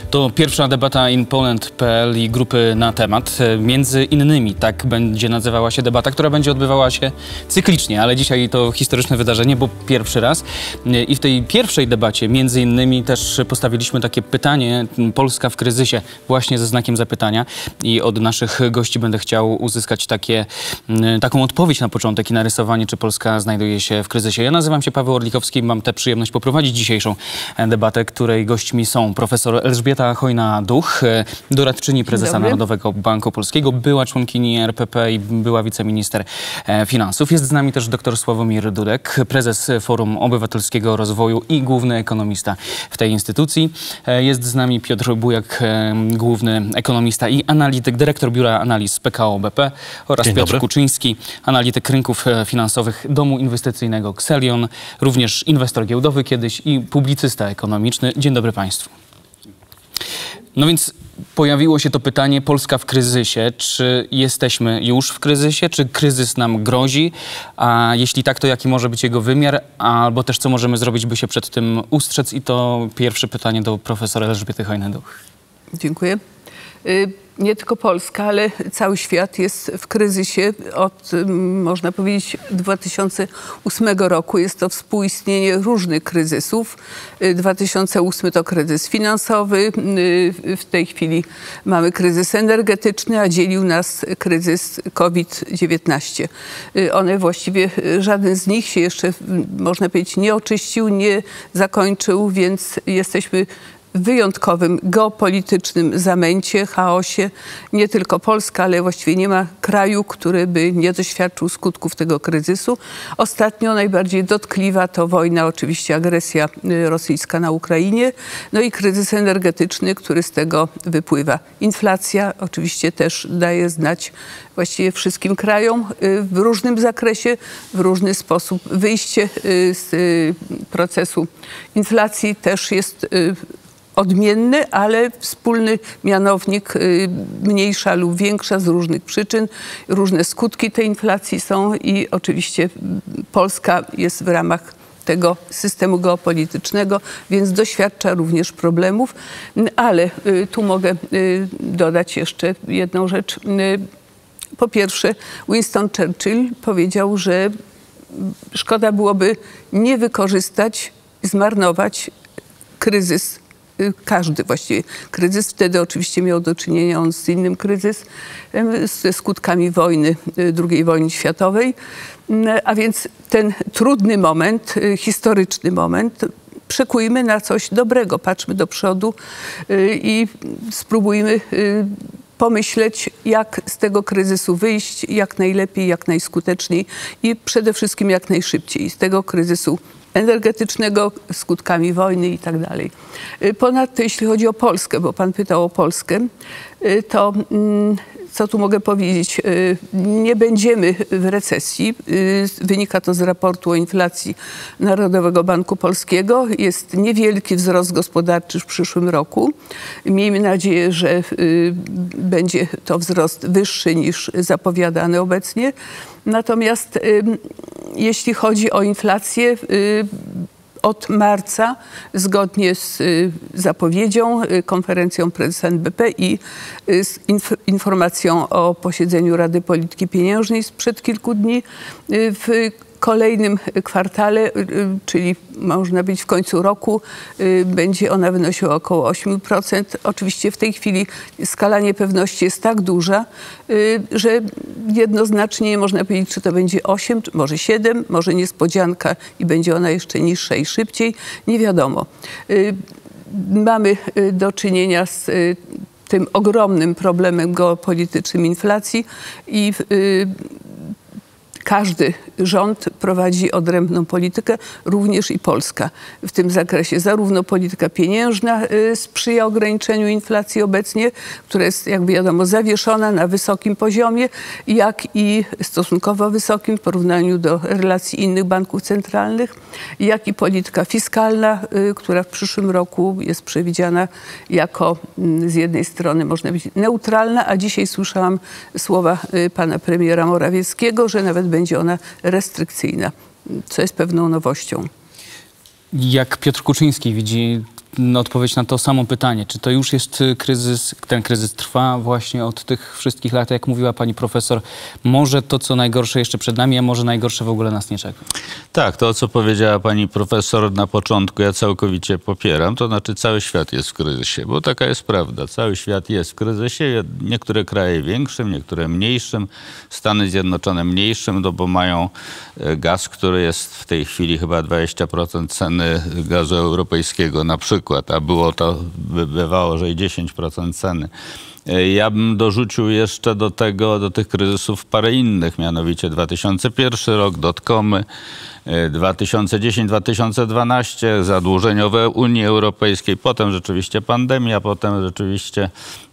To pierwsza debata InPoland.pl i grupy na temat. Między innymi tak będzie nazywała się debata, która będzie odbywała się cyklicznie, ale dzisiaj to historyczne wydarzenie, bo pierwszy raz. I w tej pierwszej debacie między innymi też postawiliśmy takie pytanie: Polska w kryzysie, właśnie ze znakiem zapytania. I od naszych gości będę chciał uzyskać taką odpowiedź na początek i narysowanie, czy Polska znajduje się w kryzysie. Ja nazywam się Paweł Orlikowski i mam tę przyjemność poprowadzić dzisiejszą debatę, której gośćmi są profesor Elżbieta Chojna-Duch, doradczyni prezesa Narodowego Banku Polskiego, była członkini RPP i była wiceminister finansów. Jest z nami też dr Sławomir Dudek, prezes Forum Obywatelskiego Rozwoju i główny ekonomista w tej instytucji. Jest z nami Piotr Bujak, główny ekonomista i analityk, dyrektor Biura Analiz PKO BP oraz Piotr Kuczyński, analityk rynków finansowych domu inwestycyjnego Xelion, również inwestor giełdowy kiedyś i publicysta ekonomiczny. Dzień dobry Państwu. No więc pojawiło się to pytanie: Polska w kryzysie. Czy jesteśmy już w kryzysie? Czy kryzys nam grozi? A jeśli tak, to jaki może być jego wymiar? Albo też co możemy zrobić, by się przed tym ustrzec? I to pierwsze pytanie do profesora Elżbiety Chojny-Duch. Dziękuję. Nie tylko Polska, ale cały świat jest w kryzysie od, można powiedzieć, 2008 roku. Jest to współistnienie różnych kryzysów. 2008 to kryzys finansowy. W tej chwili mamy kryzys energetyczny, a dzielił nas kryzys COVID-19. One właściwie, żaden z nich się jeszcze, można powiedzieć, nie oczyścił, nie zakończył, więc jesteśmy w wyjątkowym geopolitycznym zamęcie, chaosie. Nie tylko Polska, ale właściwie nie ma kraju, który by nie doświadczył skutków tego kryzysu. Ostatnio najbardziej dotkliwa to wojna, oczywiście agresja rosyjska na Ukrainie, no i kryzys energetyczny, który z tego wypływa. Inflacja oczywiście też daje znać właściwie wszystkim krajom w różnym zakresie, w różny sposób. Wyjście z procesu inflacji też jest odmienny, ale wspólny mianownik, mniejsza lub większa z różnych przyczyn. Różne skutki tej inflacji są i oczywiście Polska jest w ramach tego systemu geopolitycznego, więc doświadcza również problemów. Ale tu mogę dodać jeszcze jedną rzecz. Po pierwsze, Winston Churchill powiedział, że szkoda byłoby nie wykorzystać, zmarnować kryzys. Każdy właściwie kryzys. Wtedy oczywiście miał do czynienia on z innym kryzysem, ze skutkami wojny, II wojny światowej. A więc ten trudny moment, historyczny moment przekujmy na coś dobrego. Patrzmy do przodu i spróbujmy pomyśleć, jak z tego kryzysu wyjść jak najlepiej, jak najskuteczniej i przede wszystkim jak najszybciej z tego kryzysu energetycznego, skutkami wojny i tak dalej. Ponadto, jeśli chodzi o Polskę, bo pan pytał o Polskę, to co tu mogę powiedzieć? Nie będziemy w recesji. Wynika to z raportu o inflacji Narodowego Banku Polskiego. Jest niewielki wzrost gospodarczy w przyszłym roku. Miejmy nadzieję, że będzie to wzrost wyższy niż zapowiadany obecnie. Natomiast jeśli chodzi o inflację, od marca, zgodnie z zapowiedzią, konferencją prezesa NBP i z informacją o posiedzeniu Rady Polityki Pieniężnej sprzed kilku dni, w kolejnym kwartale, czyli można być w końcu roku, będzie ona wynosiła około 8%. Oczywiście w tej chwili skala niepewności jest tak duża, że jednoznacznie nie można powiedzieć, czy to będzie 8, może 7, może niespodzianka i będzie ona jeszcze niższa i szybciej. Nie wiadomo. Mamy do czynienia z tym ogromnym problemem geopolitycznym inflacji i każdy rząd prowadzi odrębną politykę, również i Polska w tym zakresie. Zarówno polityka pieniężna sprzyja ograniczeniu inflacji obecnie, która jest, jak wiadomo, zawieszona na wysokim poziomie, jak i stosunkowo wysokim w porównaniu do relacji innych banków centralnych, jak i polityka fiskalna, która w przyszłym roku jest przewidziana jako z jednej strony można być neutralna, a dzisiaj słyszałam słowa pana premiera Morawieckiego, że nawet będzie ona restrykcyjna, co jest pewną nowością. Jak Piotr Kuczyński widzi odpowiedź na to samo pytanie. Czy to już jest kryzys, ten kryzys trwa właśnie od tych wszystkich lat, jak mówiła pani profesor, może to, co najgorsze jeszcze przed nami, a może najgorsze w ogóle nas nie czeka? Tak, to co powiedziała pani profesor na początku, ja całkowicie popieram, to znaczy cały świat jest w kryzysie, bo taka jest prawda. Cały świat jest w kryzysie, niektóre kraje większym, niektóre mniejszym, Stany Zjednoczone mniejszym, no bo mają gaz, który jest w tej chwili chyba 20% ceny gazu europejskiego na przykład, a bywało, że i 10% ceny. Ja bym dorzucił jeszcze do tych kryzysów parę innych, mianowicie 2001 rok, dotcomy, 2010-2012 zadłużeniowe Unii Europejskiej, potem rzeczywiście pandemia, potem rzeczywiście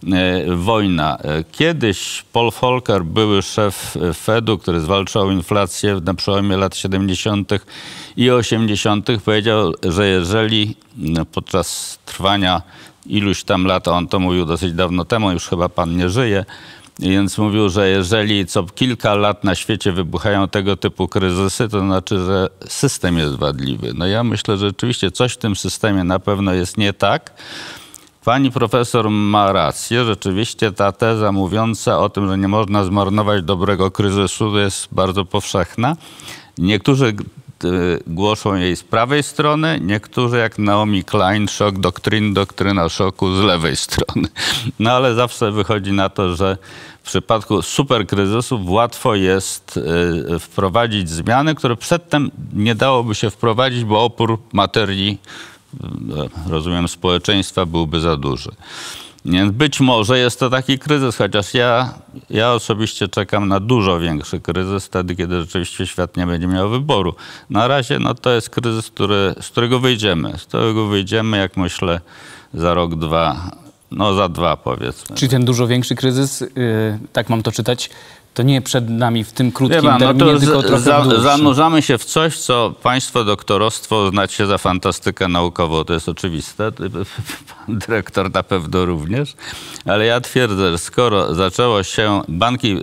wojna. Kiedyś Paul Volcker, były szef Fedu, który zwalczał inflację na przełomie lat 70. i 80., powiedział, że jeżeli podczas trwania iluś tam lat, on to mówił dosyć dawno temu, już chyba pan nie żyje, więc mówił, że jeżeli co kilka lat na świecie wybuchają tego typu kryzysy, to znaczy, że system jest wadliwy. No ja myślę, że rzeczywiście coś w tym systemie na pewno jest nie tak. Pani profesor ma rację, rzeczywiście ta teza mówiąca o tym, że nie można zmarnować dobrego kryzysu, jest bardzo powszechna. Niektórzy głoszą jej z prawej strony, niektórzy jak Naomi Klein, szok doktryny, doktryna szoku z lewej strony. No ale zawsze wychodzi na to, że w przypadku superkryzysów łatwo jest wprowadzić zmiany, które przedtem nie dałoby się wprowadzić, bo opór materii, rozumiem, społeczeństwa byłby za duży. Więc być może jest to taki kryzys, chociaż ja osobiście czekam na dużo większy kryzys, wtedy, kiedy rzeczywiście świat nie będzie miał wyboru. Na razie no, to jest kryzys, z którego wyjdziemy. Z którego wyjdziemy, jak myślę, za rok, dwa, no za dwa powiedzmy. Czyli ten dużo większy kryzys, tak mam to czytać, to nie przed nami w tym krótkim terminie, tylko trochę dłuższym. Zanurzamy się w coś, co państwo doktorostwo znacie za fantastykę naukową. To jest oczywiste. Pan dyrektor na pewno również. Ale ja twierdzę, że skoro zaczęło się, banki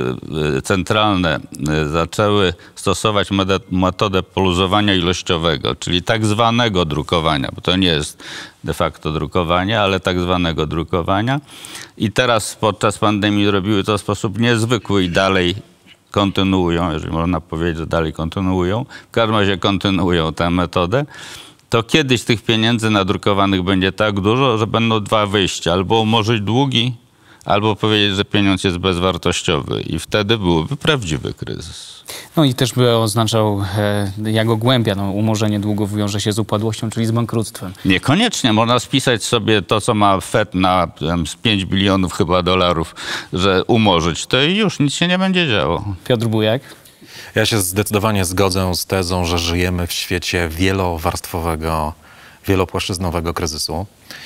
centralne zaczęły stosować metodę poluzowania ilościowego, czyli tak zwanego drukowania, bo to nie jest de facto drukowanie, ale tak zwanego drukowania. I teraz podczas pandemii robiły to w sposób niezwykły i dalej kontynuują, jeżeli można powiedzieć, że dalej kontynuują. W każdym razie kontynuują tę metodę. To kiedyś tych pieniędzy nadrukowanych będzie tak dużo, że będą dwa wyjścia. Albo umorzyć długi, albo powiedzieć, że pieniądz jest bezwartościowy. I wtedy byłby prawdziwy kryzys. No i też by oznaczał jego głębia. No, umorzenie długów wiąże się z upadłością, czyli z bankructwem. Niekoniecznie. Można spisać sobie to, co ma Fed na 5 bilionów chyba dolarów, że umorzyć. To i już nic się nie będzie działo. Piotr Bujak. Ja się zdecydowanie zgodzę z tezą, że żyjemy w świecie wielowarstwowego, wielopłaszczyznowego kryzysu.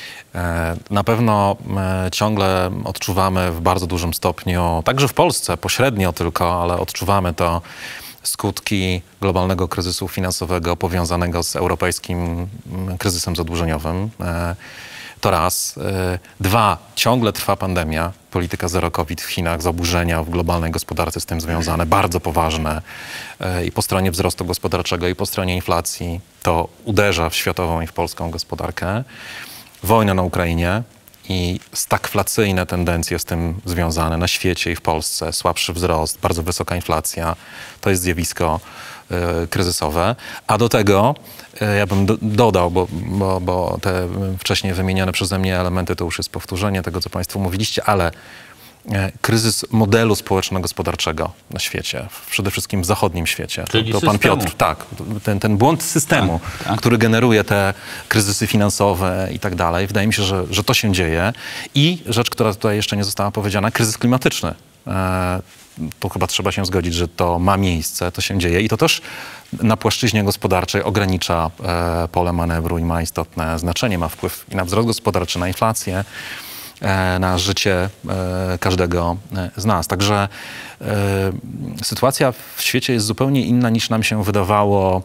Na pewno ciągle odczuwamy w bardzo dużym stopniu, także w Polsce pośrednio tylko, ale odczuwamy to skutki globalnego kryzysu finansowego powiązanego z europejskim kryzysem zadłużeniowym. To raz. Dwa, ciągle trwa pandemia, polityka zero COVID w Chinach, zaburzenia w globalnej gospodarce z tym związane, bardzo poważne i po stronie wzrostu gospodarczego, i po stronie inflacji. To uderza w światową i w polską gospodarkę. Wojna na Ukrainie i stagflacyjne tendencje z tym związane na świecie i w Polsce. Słabszy wzrost, bardzo wysoka inflacja. To jest zjawisko kryzysowe. A do tego ja bym dodał, bo te wcześniej wymienione przeze mnie elementy to już jest powtórzenie tego, co państwo mówiliście, ale kryzys modelu społeczno-gospodarczego na świecie, przede wszystkim w zachodnim świecie. Czyli to pan Piotr, tak, ten błąd systemu, który generuje te kryzysy finansowe i tak dalej. Wydaje mi się, że to się dzieje. I rzecz, która tutaj jeszcze nie została powiedziana, kryzys klimatyczny. To chyba trzeba się zgodzić, że to ma miejsce, to się dzieje i to też na płaszczyźnie gospodarczej ogranicza pole manewru i ma istotne znaczenie, ma wpływ i na wzrost gospodarczy, na inflację, na życie każdego z nas. Także sytuacja w świecie jest zupełnie inna niż nam się wydawało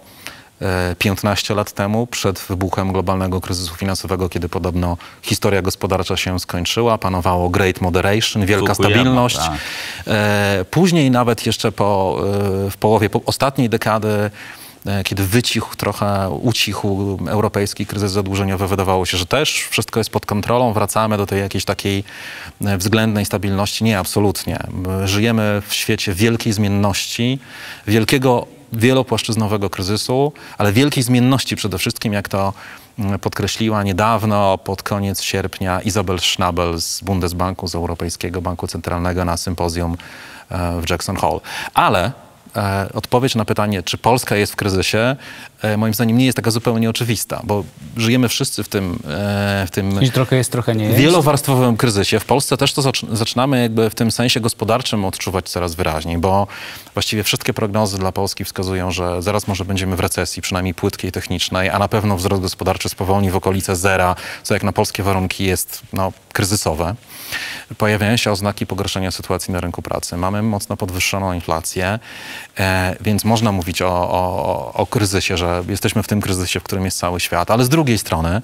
15 lat temu, przed wybuchem globalnego kryzysu finansowego, kiedy podobno historia gospodarcza się skończyła, panowało great moderation, wielka stabilność. Tak. Później nawet jeszcze w połowie ostatniej dekady kiedy ucichł europejski kryzys zadłużeniowy, wydawało się, że też wszystko jest pod kontrolą, wracamy do tej jakiejś takiej względnej stabilności. Nie, absolutnie. Żyjemy w świecie wielkiej zmienności, wielkiego, wielopłaszczyznowego kryzysu, ale wielkiej zmienności przede wszystkim, jak to podkreśliła niedawno, pod koniec sierpnia, Isabel Schnabel z Bundesbanku, z Europejskiego Banku Centralnego na sympozjum w Jackson Hole. Ale odpowiedź na pytanie, czy Polska jest w kryzysie, moim zdaniem nie jest taka zupełnie oczywista, bo żyjemy wszyscy w tym Czyli trochę jest, trochę nie jest. wielowarstwowym kryzysie. W Polsce też to zaczynamy jakby w tym sensie gospodarczym odczuwać coraz wyraźniej, bo właściwie wszystkie prognozy dla Polski wskazują, że zaraz może będziemy w recesji, przynajmniej płytkiej, technicznej, a na pewno wzrost gospodarczy spowolni w okolice zera, co jak na polskie warunki jest kryzysowe. Pojawiają się oznaki pogorszenia sytuacji na rynku pracy. Mamy mocno podwyższoną inflację, więc można mówić o kryzysie, że jesteśmy w tym kryzysie, w którym jest cały świat. Ale z drugiej strony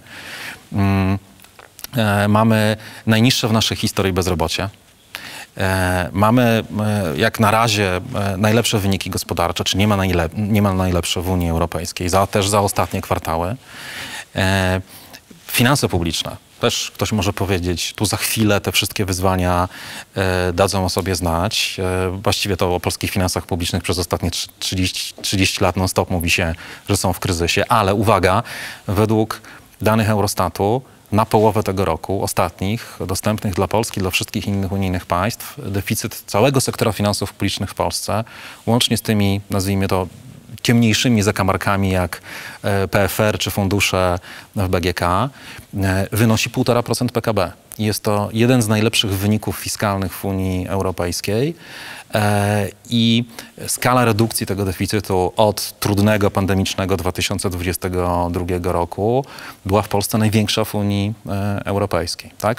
mamy najniższe w naszej historii bezrobocie. Mamy jak na razie najlepsze wyniki gospodarcze, czy niemal najlepsze w Unii Europejskiej, też za ostatnie kwartały. Finanse publiczne. Też ktoś może powiedzieć, tu za chwilę te wszystkie wyzwania dadzą o sobie znać. Właściwie to o polskich finansach publicznych przez ostatnie 30 lat non-stop mówi się, że są w kryzysie, ale uwaga, według danych Eurostatu na połowę tego roku, ostatnich, dostępnych dla Polski, dla wszystkich innych unijnych państw, deficyt całego sektora finansów publicznych w Polsce, łącznie z tymi, nazwijmy to, ciemniejszymi zakamarkami jak PFR czy fundusze w BGK, wynosi 1,5% PKB. Jest to jeden z najlepszych wyników fiskalnych w Unii Europejskiej i skala redukcji tego deficytu od trudnego, pandemicznego 2022 roku była w Polsce największa w Unii Europejskiej. Tak?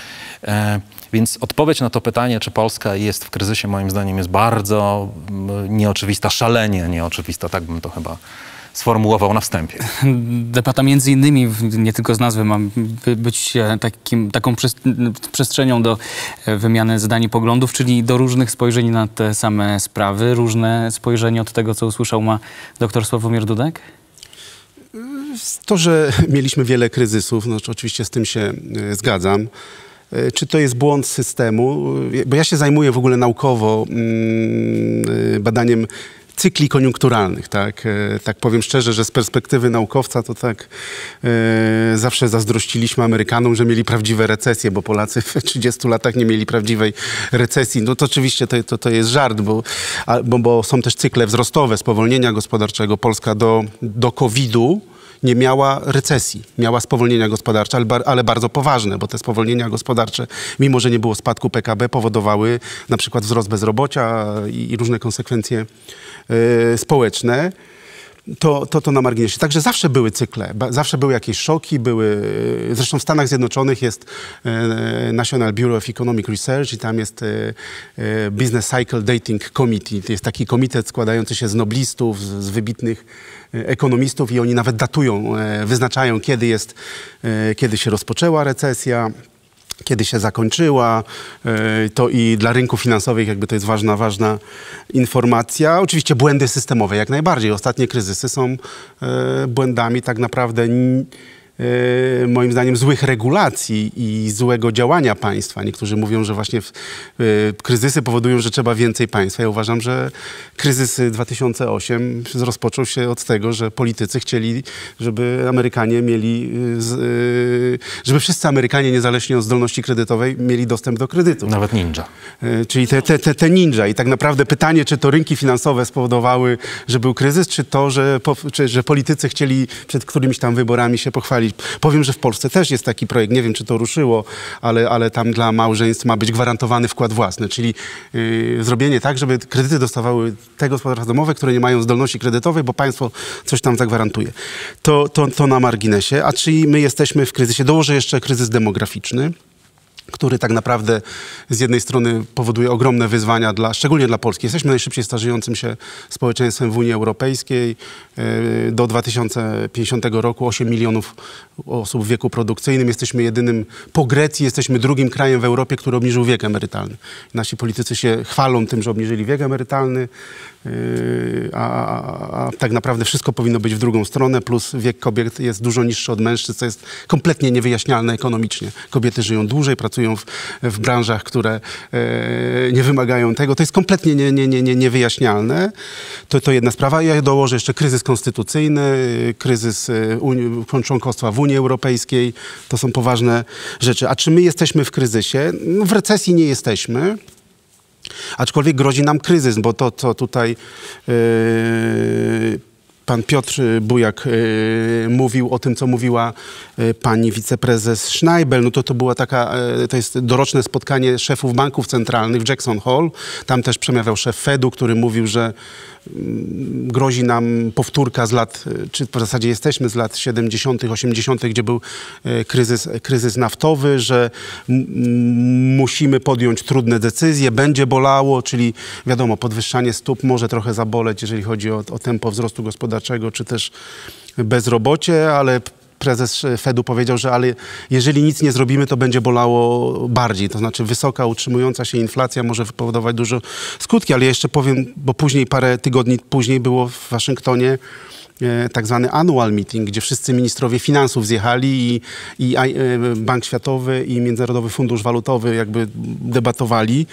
Więc odpowiedź na to pytanie, czy Polska jest w kryzysie, moim zdaniem jest bardzo nieoczywista, szalenie nieoczywista, tak bym to chyba sformułował na wstępie. Debata między innymi, nie tylko z nazwy, ma być taką przestrzenią do wymiany zdań i poglądów, czyli do różnych spojrzeń na te same sprawy. Różne spojrzenie od tego, co usłyszał, ma dr Sławomir Dudek? To, że mieliśmy wiele kryzysów, no oczywiście z tym się zgadzam. Czy to jest błąd systemu? Bo ja się zajmuję w ogóle naukowo badaniem cykli koniunkturalnych, tak? Tak powiem szczerze, że z perspektywy naukowca to tak zawsze zazdrościliśmy Amerykanom, że mieli prawdziwe recesje, bo Polacy w 30 latach nie mieli prawdziwej recesji. No to oczywiście to jest żart, bo są też cykle wzrostowe, spowolnienia gospodarczego. Polska do COVID-u nie miała recesji, miała spowolnienia gospodarcze, ale bardzo poważne, bo te spowolnienia gospodarcze, mimo że nie było spadku PKB, powodowały na przykład wzrost bezrobocia i różne konsekwencje społeczne. To na marginesie. Także zawsze były cykle, zawsze były jakieś szoki, zresztą w Stanach Zjednoczonych jest National Bureau of Economic Research i tam jest Business Cycle Dating Committee. To jest taki komitet składający się z noblistów, z wybitnych ekonomistów i oni nawet datują, wyznaczają, kiedy się rozpoczęła recesja, kiedy się zakończyła, to i dla rynków finansowych jakby to jest ważna informacja. Oczywiście błędy systemowe jak najbardziej. Ostatnie kryzysy są błędami tak naprawdę moim zdaniem złych regulacji i złego działania państwa. Niektórzy mówią, że właśnie kryzysy powodują, że trzeba więcej państwa. Ja uważam, że kryzys 2008 rozpoczął się od tego, że politycy chcieli, żeby Amerykanie mieli, żeby wszyscy Amerykanie niezależnie od zdolności kredytowej mieli dostęp do kredytu. Nawet ninja. Czyli te ninja. I tak naprawdę pytanie, czy to rynki finansowe spowodowały, że był kryzys, czy to, że politycy chcieli przed którymiś tam wyborami się pochwalić. Powiem, że w Polsce też jest taki projekt, nie wiem, czy to ruszyło, ale tam dla małżeństw ma być gwarantowany wkład własny, czyli zrobienie tak, żeby kredyty dostawały te gospodarstwa domowe, które nie mają zdolności kredytowej, bo państwo coś tam zagwarantuje. To na marginesie. A czy my jesteśmy w kryzysie? Dołożę jeszcze kryzys demograficzny. który tak naprawdę z jednej strony powoduje ogromne wyzwania, szczególnie dla Polski. Jesteśmy najszybciej starzejącym się społeczeństwem w Unii Europejskiej. Do 2050 roku 8 milionów osób w wieku produkcyjnym. Jesteśmy jedynym, po Grecji, jesteśmy drugim krajem w Europie, który obniżył wiek emerytalny. Nasi politycy się chwalą tym, że obniżyli wiek emerytalny, a tak naprawdę wszystko powinno być w drugą stronę, plus wiek kobiet jest dużo niższy od mężczyzn, co jest kompletnie niewyjaśnialne ekonomicznie. Kobiety żyją dłużej, pracują w branżach, które nie wymagają tego. To jest kompletnie niewyjaśnialne. To jedna sprawa. Ja dołożę jeszcze kryzys konstytucyjny, kryzys członkostwa w Unii Europejskiej. To są poważne rzeczy. A czy my jesteśmy w kryzysie? No, w recesji nie jesteśmy. Aczkolwiek grozi nam kryzys, bo to, co tutaj pan Piotr Bujak mówił o tym, co mówiła pani wiceprezes Schnabel, no to była to jest doroczne spotkanie szefów banków centralnych w Jackson Hole. Tam też przemawiał szef Fedu, który mówił, że grozi nam powtórka z lat, czy w zasadzie jesteśmy z lat 70., 80., gdzie był kryzys naftowy, że musimy podjąć trudne decyzje, będzie bolało, czyli wiadomo, podwyższanie stóp może trochę zaboleć, jeżeli chodzi o tempo wzrostu gospodarczego, czy też bezrobocie, ale prezes Fedu powiedział, że ale jeżeli nic nie zrobimy, to będzie bolało bardziej. To znaczy wysoka, utrzymująca się inflacja może wypowodować duże skutki, ale jeszcze powiem, bo później, parę tygodni później było w Waszyngtonie tak zwany annual meeting, gdzie wszyscy ministrowie finansów zjechali i Bank Światowy i Międzynarodowy Fundusz Walutowy jakby debatowali.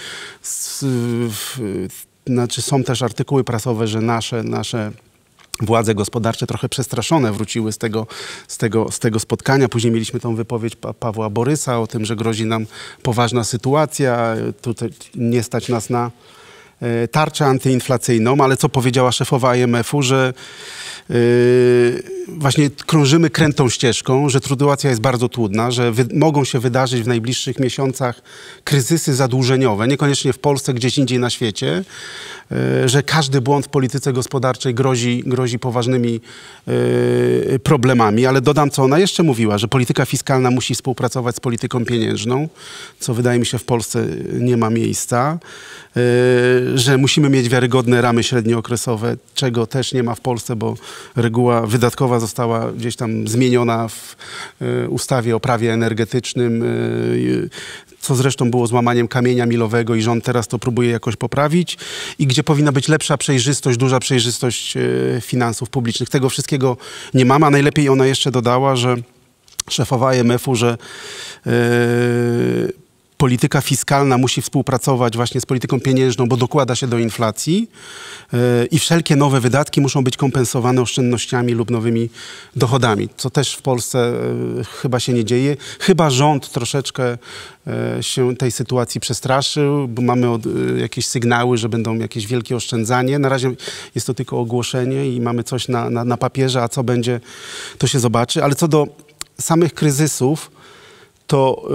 Znaczy są też artykuły prasowe, że nasze władze gospodarcze trochę przestraszone wróciły z tego spotkania. Później mieliśmy tą wypowiedź Pawła Borysa o tym, że grozi nam poważna sytuacja. Tutaj nie stać nas na tarczę antyinflacyjną, ale co powiedziała szefowa IMF-u, że właśnie krążymy krętą ścieżką, że sytuacja jest bardzo trudna, że mogą się wydarzyć w najbliższych miesiącach kryzysy zadłużeniowe, niekoniecznie w Polsce, gdzieś indziej na świecie, że każdy błąd w polityce gospodarczej grozi poważnymi problemami, ale dodam, co ona jeszcze mówiła, że polityka fiskalna musi współpracować z polityką pieniężną, co wydaje mi się w Polsce nie ma miejsca, że musimy mieć wiarygodne ramy średniookresowe, czego też nie ma w Polsce, bo reguła wydatkowa została gdzieś tam zmieniona w ustawie o prawie energetycznym, co zresztą było złamaniem kamienia milowego i rząd teraz to próbuje jakoś poprawić i gdzie powinna być lepsza przejrzystość, duża przejrzystość finansów publicznych. Tego wszystkiego nie mamy, a najlepiej ona jeszcze dodała, że szefowa IMF-u, że polityka fiskalna musi współpracować właśnie z polityką pieniężną, bo dokłada się do inflacji i wszelkie nowe wydatki muszą być kompensowane oszczędnościami lub nowymi dochodami, co też w Polsce chyba się nie dzieje. Chyba rząd troszeczkę się tej sytuacji przestraszył, bo mamy jakieś sygnały, że będą jakieś wielkie oszczędzanie. Na razie jest to tylko ogłoszenie i mamy coś na papierze, a co będzie, to się zobaczy. Ale co do samych kryzysów, to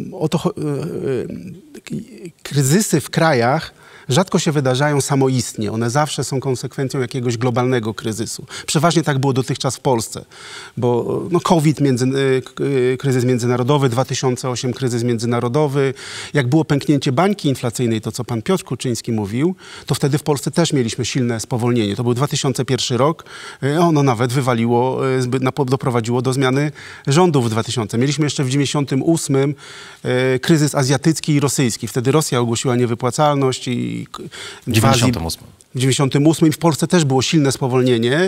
kryzysy w krajach rzadko się wydarzają samoistnie. One zawsze są konsekwencją jakiegoś globalnego kryzysu. Przeważnie tak było dotychczas w Polsce, bo COVID, kryzys międzynarodowy, 2008 kryzys międzynarodowy. Jak było pęknięcie bańki inflacyjnej, to co pan Piotr Kuczyński mówił, to wtedy w Polsce też mieliśmy silne spowolnienie. To był 2001 rok. Ono nawet doprowadziło do zmiany rządów w 2000. Mieliśmy jeszcze w 1998 kryzys azjatycki i rosyjski. Wtedy Rosja ogłosiła niewypłacalność i w 98. W 98 w Polsce też było silne spowolnienie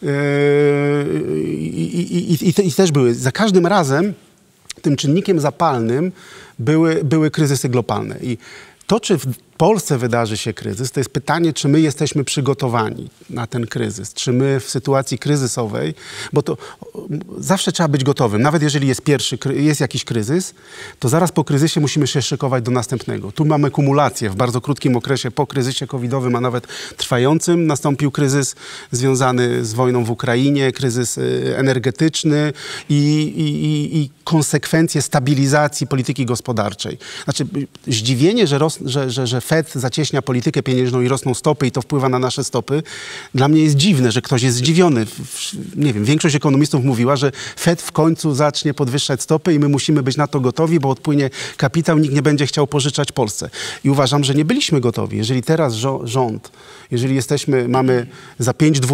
i też były. Za każdym razem tym czynnikiem zapalnym były kryzysy globalne. I to, czy w Polsce wydarzy się kryzys, to jest pytanie, czy my jesteśmy przygotowani na ten kryzys. Czy my w sytuacji kryzysowej, bo to zawsze trzeba być gotowym. Nawet jeżeli jest jakiś kryzys, to zaraz po kryzysie musimy się szykować do następnego. Tu mamy kumulację w bardzo krótkim okresie po kryzysie covidowym, a nawet trwającym. Nastąpił kryzys związany z wojną w Ukrainie, kryzys energetyczny i konsekwencje stabilizacji polityki gospodarczej. Znaczy zdziwienie, że Fed zacieśnia politykę pieniężną i rosną stopy i to wpływa na nasze stopy, dla mnie jest dziwne, że ktoś jest zdziwiony. Nie wiem, większość ekonomistów mówiła, że Fed w końcu zacznie podwyższać stopy i my musimy być na to gotowi, bo odpłynie kapitał, nikt nie będzie chciał pożyczać Polsce. I uważam, że nie byliśmy gotowi. Jeżeli teraz rząd, jeżeli mamy za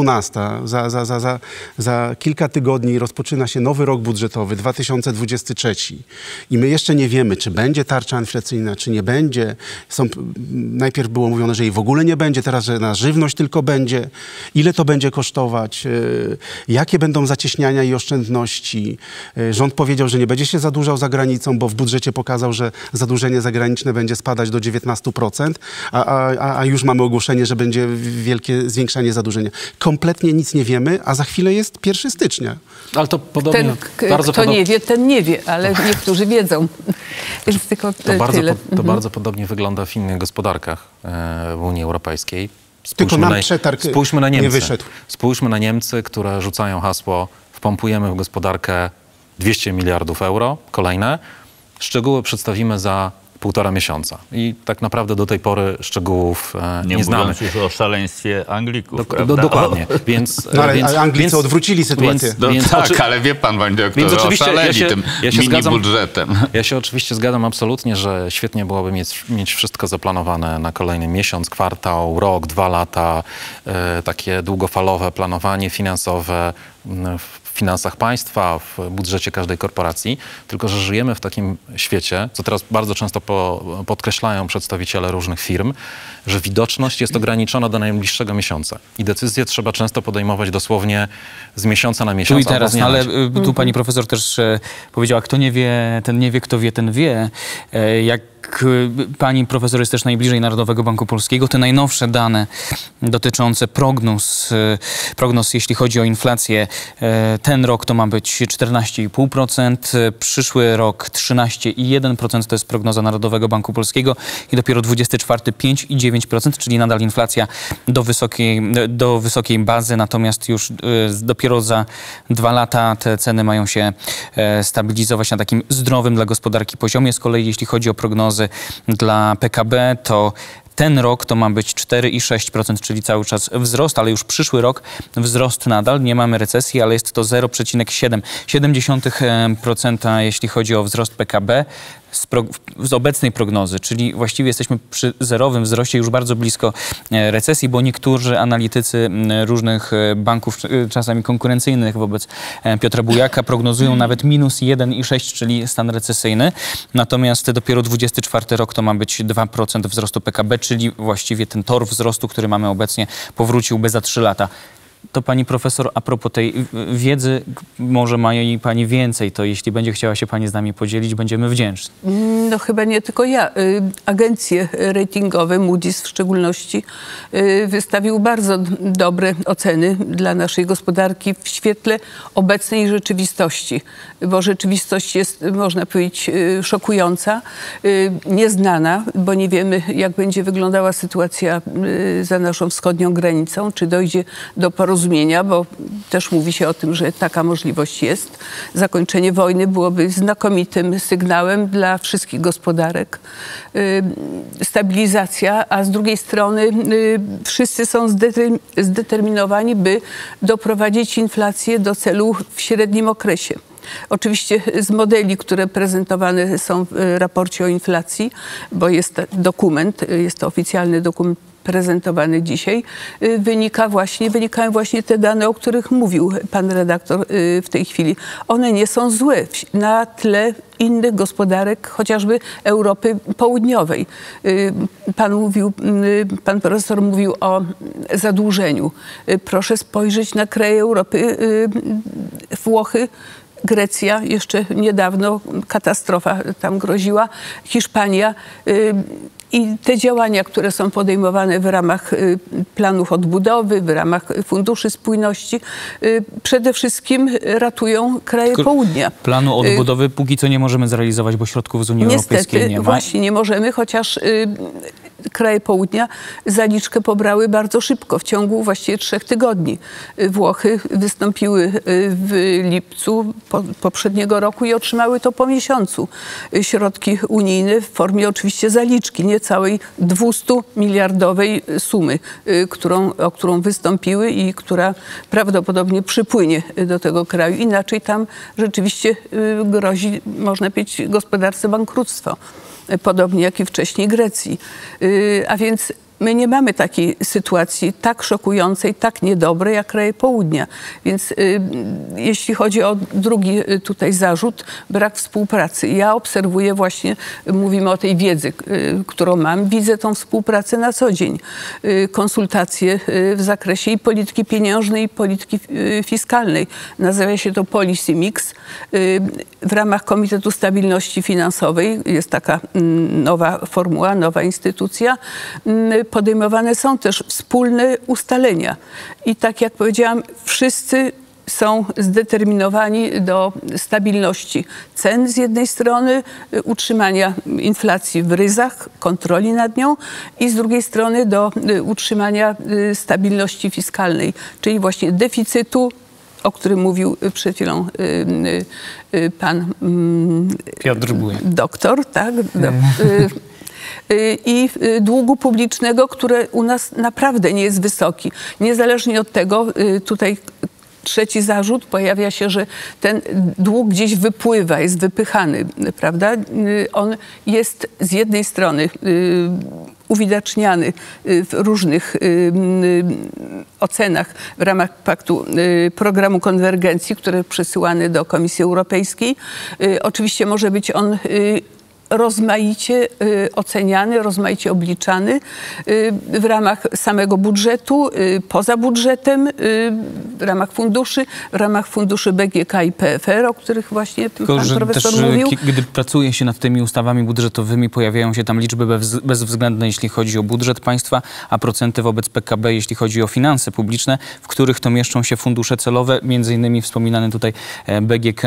5/12, za kilka tygodni rozpoczyna się nowy rok budżetowy, 2023 i my jeszcze nie wiemy, czy będzie tarcza inflacyjna, czy nie będzie. Najpierw było mówione, że jej w ogóle nie będzie, teraz, że na żywność tylko będzie. Ile to będzie kosztować? Jakie będą zacieśniania i oszczędności? Rząd powiedział, że nie będzie się zadłużał za granicą, bo w budżecie pokazał, że zadłużenie zagraniczne będzie spadać do 19%, a już mamy ogłoszenie, że będzie wielkie zwiększanie zadłużenia. Kompletnie nic nie wiemy, a za chwilę jest 1 stycznia. Ale to podobnie... Kto nie wie, ten nie wie, ale niektórzy wiedzą. Więc tylko tyle. To bardzo podobnie wygląda w innych gospodarkach w Unii Europejskiej. Tylko nam przetarg Spójrzmy na Niemcy. nie wyszedł. Spójrzmy na Niemcy, które rzucają hasło: wpompujemy w gospodarkę 200 miliardów euro, kolejne. Szczegóły przedstawimy za 1,5 miesiąca. I tak naprawdę do tej pory szczegółów nie znamy. Mówiąc już o szaleństwie Anglików, Dokładnie. Więc, ale Anglicy odwrócili sytuację. Tak, ale wie pan, panie doktorze, oszaleli tym mini-budżetem. Ja się oczywiście zgadzam absolutnie, że świetnie byłoby mieć wszystko zaplanowane na kolejny miesiąc, kwartał, rok, 2 lata, takie długofalowe planowanie finansowe w finansach państwa, w budżecie każdej korporacji, tylko że żyjemy w takim świecie, co teraz bardzo często podkreślają przedstawiciele różnych firm, że widoczność jest ograniczona do najbliższego miesiąca i decyzje trzeba często podejmować dosłownie z miesiąca na miesiąc. Tu i teraz, ale tu pani profesor też powiedziała, kto nie wie, ten nie wie, kto wie, ten wie. Jak pani profesor jest też najbliżej Narodowego Banku Polskiego, te najnowsze dane dotyczące prognoz, jeśli chodzi o inflację, ten rok to ma być 14,5%, przyszły rok 13,1%, to jest prognoza Narodowego Banku Polskiego i dopiero 24 5,9%, czyli nadal inflacja do wysokiej bazy, natomiast już dopiero za 2 lata te ceny mają się stabilizować na takim zdrowym dla gospodarki poziomie. Z kolei jeśli chodzi o prognozy dla PKB, to ten rok to ma być 4,6%, czyli cały czas wzrost, ale już przyszły rok wzrost nadal. Nie mamy recesji, ale jest to 0,7% jeśli chodzi o wzrost PKB z obecnej prognozy, czyli właściwie jesteśmy przy zerowym wzroście, już bardzo blisko recesji, bo niektórzy analitycy różnych banków, czasami konkurencyjnych wobec Piotra Bujaka, prognozują nawet minus 1,6, czyli stan recesyjny. Natomiast dopiero 24 rok to ma być 2% wzrostu PKB, czyli właściwie ten tor wzrostu, który mamy obecnie, powróciłby za 3 lata. To pani profesor, a propos tej wiedzy, może ma jej pani więcej, to jeśli będzie chciała się pani z nami podzielić, będziemy wdzięczni. No chyba nie tylko ja. Agencje ratingowe, Moody's w szczególności, wystawił bardzo dobre oceny dla naszej gospodarki w świetle obecnej rzeczywistości, bo rzeczywistość jest, można powiedzieć, szokująca, nieznana, bo nie wiemy, jak będzie wyglądała sytuacja za naszą wschodnią granicą, czy dojdzie do porozumienia, bo też mówi się o tym, że taka możliwość jest. Zakończenie wojny byłoby znakomitym sygnałem dla wszystkich gospodarek. Stabilizacja, a z drugiej strony wszyscy są zdeterminowani, by doprowadzić inflację do celu w średnim okresie. Oczywiście z modeli, które prezentowane są w raporcie o inflacji, bo jest to oficjalny dokument prezentowany dzisiaj, wynikają właśnie te dane, o których mówił pan redaktor w tej chwili. One nie są złe na tle innych gospodarek, chociażby Europy Południowej. Pan profesor mówił o zadłużeniu. Proszę spojrzeć na kraje Europy, Włochy, Grecja, jeszcze niedawno katastrofa tam groziła, Hiszpania. I te działania, które są podejmowane w ramach planów odbudowy, w ramach funduszy spójności, przede wszystkim ratują kraje południa. Planu odbudowy póki co nie możemy zrealizować, bo środków z Unii Europejskiej nie ma. Właśnie nie możemy, chociaż kraje południa zaliczkę pobrały bardzo szybko, w ciągu właściwie 3 tygodni. Włochy wystąpiły w lipcu poprzedniego roku i otrzymały to po miesiącu. Środki unijne w formie oczywiście zaliczki, nie całej 200-miliardowej sumy, o którą wystąpiły i która prawdopodobnie przypłynie do tego kraju. Inaczej tam rzeczywiście grozi, można powiedzieć, gospodarce bankructwo, podobnie jak i wcześniej Grecji. A więc my nie mamy takiej sytuacji tak szokującej, tak niedobrej jak kraje południa. Więc jeśli chodzi o drugi tutaj zarzut, brak współpracy. Ja obserwuję właśnie, mówimy o tej wiedzy, którą mam, widzę tą współpracę na co dzień. Konsultacje w zakresie i polityki pieniężnej, i polityki fiskalnej. Nazywa się to Policy Mix. W ramach Komitetu Stabilności Finansowej jest taka nowa formuła, nowa instytucja. Podejmowane są też wspólne ustalenia. I tak jak powiedziałam, wszyscy są zdeterminowani do stabilności cen z jednej strony, utrzymania inflacji w ryzach, kontroli nad nią i z drugiej strony do utrzymania stabilności fiskalnej, czyli właśnie deficytu, o którym mówił przed chwilą pan Piotr Bujak. doktor, tak? I długu publicznego, który u nas naprawdę nie jest wysoki. Niezależnie od tego, tutaj trzeci zarzut pojawia się, że ten dług gdzieś wypływa, jest wypychany, prawda? On jest z jednej strony uwidaczniany w różnych ocenach w ramach programu konwergencji, który przesyłany do Komisji Europejskiej. Oczywiście może być on rozmaicie oceniany, rozmaicie obliczany w ramach samego budżetu, poza budżetem, w ramach funduszy BGK i PFR, o których właśnie Tylko, pan profesor też, mówił. Gdy pracuje się nad tymi ustawami budżetowymi, pojawiają się tam liczby bezwzględne, jeśli chodzi o budżet państwa, a procenty wobec PKB, jeśli chodzi o finanse publiczne, w których to mieszczą się fundusze celowe, między innymi wspominany tutaj BGK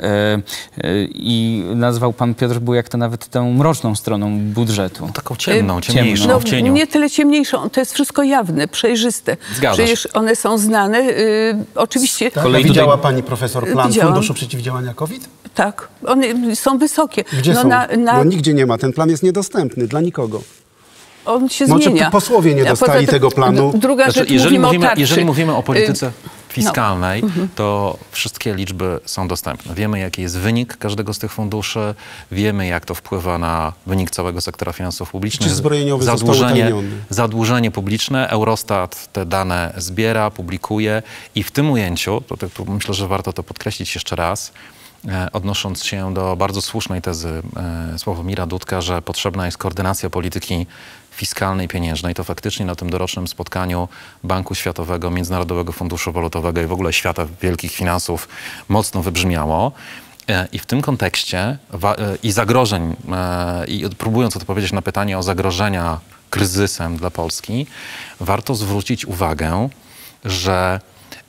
i nazwał pan Piotr Bujak to nawet tą mroczną stroną budżetu. Taką ciemniejszą, No, w cieniu. nie tyle ciemniejszą, to jest wszystko jawne, przejrzyste. Zgadza się. Przecież one są znane. Oczywiście. Tak? Kolej Widziała tutaj- pani profesor plan Widziałam. Funduszu Przeciwdziałania COVID? Tak, one są wysokie. Gdzie są? No Nigdzie nie ma. Ten plan jest niedostępny dla nikogo. on się Może zmienia. posłowie nie A poza dostali tym tego planu. Druga rzecz, Jeżeli mówimy o polityce fiskalnej, No. to wszystkie liczby są dostępne. Wiemy, jaki jest wynik każdego z tych funduszy, wiemy, jak to wpływa na wynik całego sektora finansów publicznych. Czy zbrojeniowy został utajniony? Zadłużenie publiczne, Eurostat te dane zbiera, publikuje i w tym ujęciu, to myślę, że warto to podkreślić jeszcze raz, odnosząc się do bardzo słusznej tezy Sławomira Dudka, że potrzebna jest koordynacja polityki fiskalnej, pieniężnej, to faktycznie na tym dorocznym spotkaniu Banku Światowego, Międzynarodowego Funduszu Walutowego i w ogóle świata wielkich finansów mocno wybrzmiało. I w tym kontekście i zagrożeń, i próbując odpowiedzieć na pytanie o zagrożenia kryzysem dla Polski, warto zwrócić uwagę, że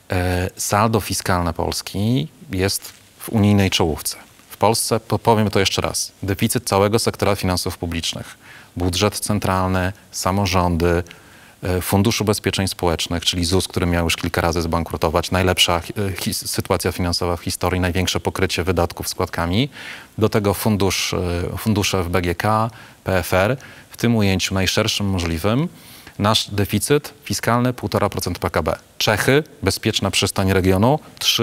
saldo fiskalne Polski jest w unijnej czołówce. W Polsce, powiem to jeszcze raz, deficyt całego sektora finansów publicznych, budżet centralny, samorządy, Fundusz Ubezpieczeń Społecznych, czyli ZUS, który miał już kilka razy zbankrutować, najlepsza sytuacja finansowa w historii, największe pokrycie wydatków składkami, do tego fundusze w BGK, PFR, w tym ujęciu najszerszym możliwym, nasz deficyt fiskalny 1,5% PKB. Czechy, bezpieczna przystań regionu,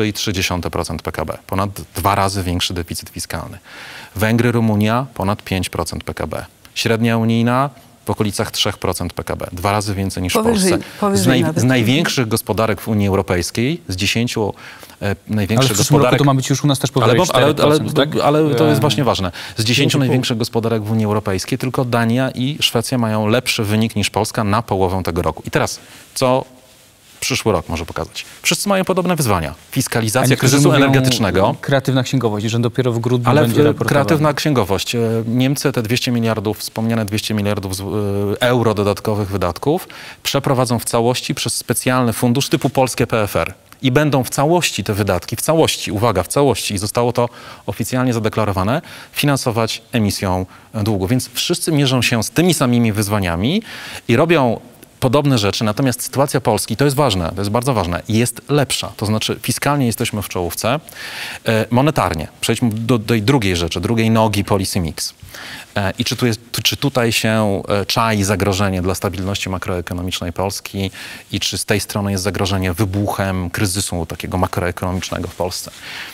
3,3% PKB. Ponad 2 razy większy deficyt fiskalny. Węgry, Rumunia, ponad 5% PKB. Średnia unijna w okolicach 3% PKB. 2 razy więcej niż w Polsce. Z największych gospodarek w Unii Europejskiej, z 10 największych ale w przyszłym gospodarek... roku to ma być już u nas też powyżej 4%, tak? Ale to jest właśnie ważne. Z 10 największych gospodarek w Unii Europejskiej tylko Dania i Szwecja mają lepszy wynik niż Polska na połowę tego roku. I teraz, co przyszły rok może pokazać? Wszyscy mają podobne wyzwania. Fiskalizacja kryzysu energetycznego. Kreatywna księgowość, że dopiero w grudniu ale będzie raportowana. Kreatywna księgowość. Niemcy te 200 miliardów, wspomniane 200 miliardów euro dodatkowych wydatków przeprowadzą w całości przez specjalny fundusz typu polskie PFR. i będą w całości te wydatki, uwaga, w całości, i zostało to oficjalnie zadeklarowane, finansować emisją długu. Więc wszyscy mierzą się z tymi samymi wyzwaniami i robią podobne rzeczy, natomiast sytuacja Polski, to jest ważne, to jest bardzo ważne, jest lepsza. To znaczy fiskalnie jesteśmy w czołówce, monetarnie. Przejdźmy do tej drugiej rzeczy, drugiej nogi policy mix. I czy tutaj się czai zagrożenie dla stabilności makroekonomicznej Polski i czy z tej strony jest zagrożenie wybuchem kryzysu takiego makroekonomicznego w Polsce?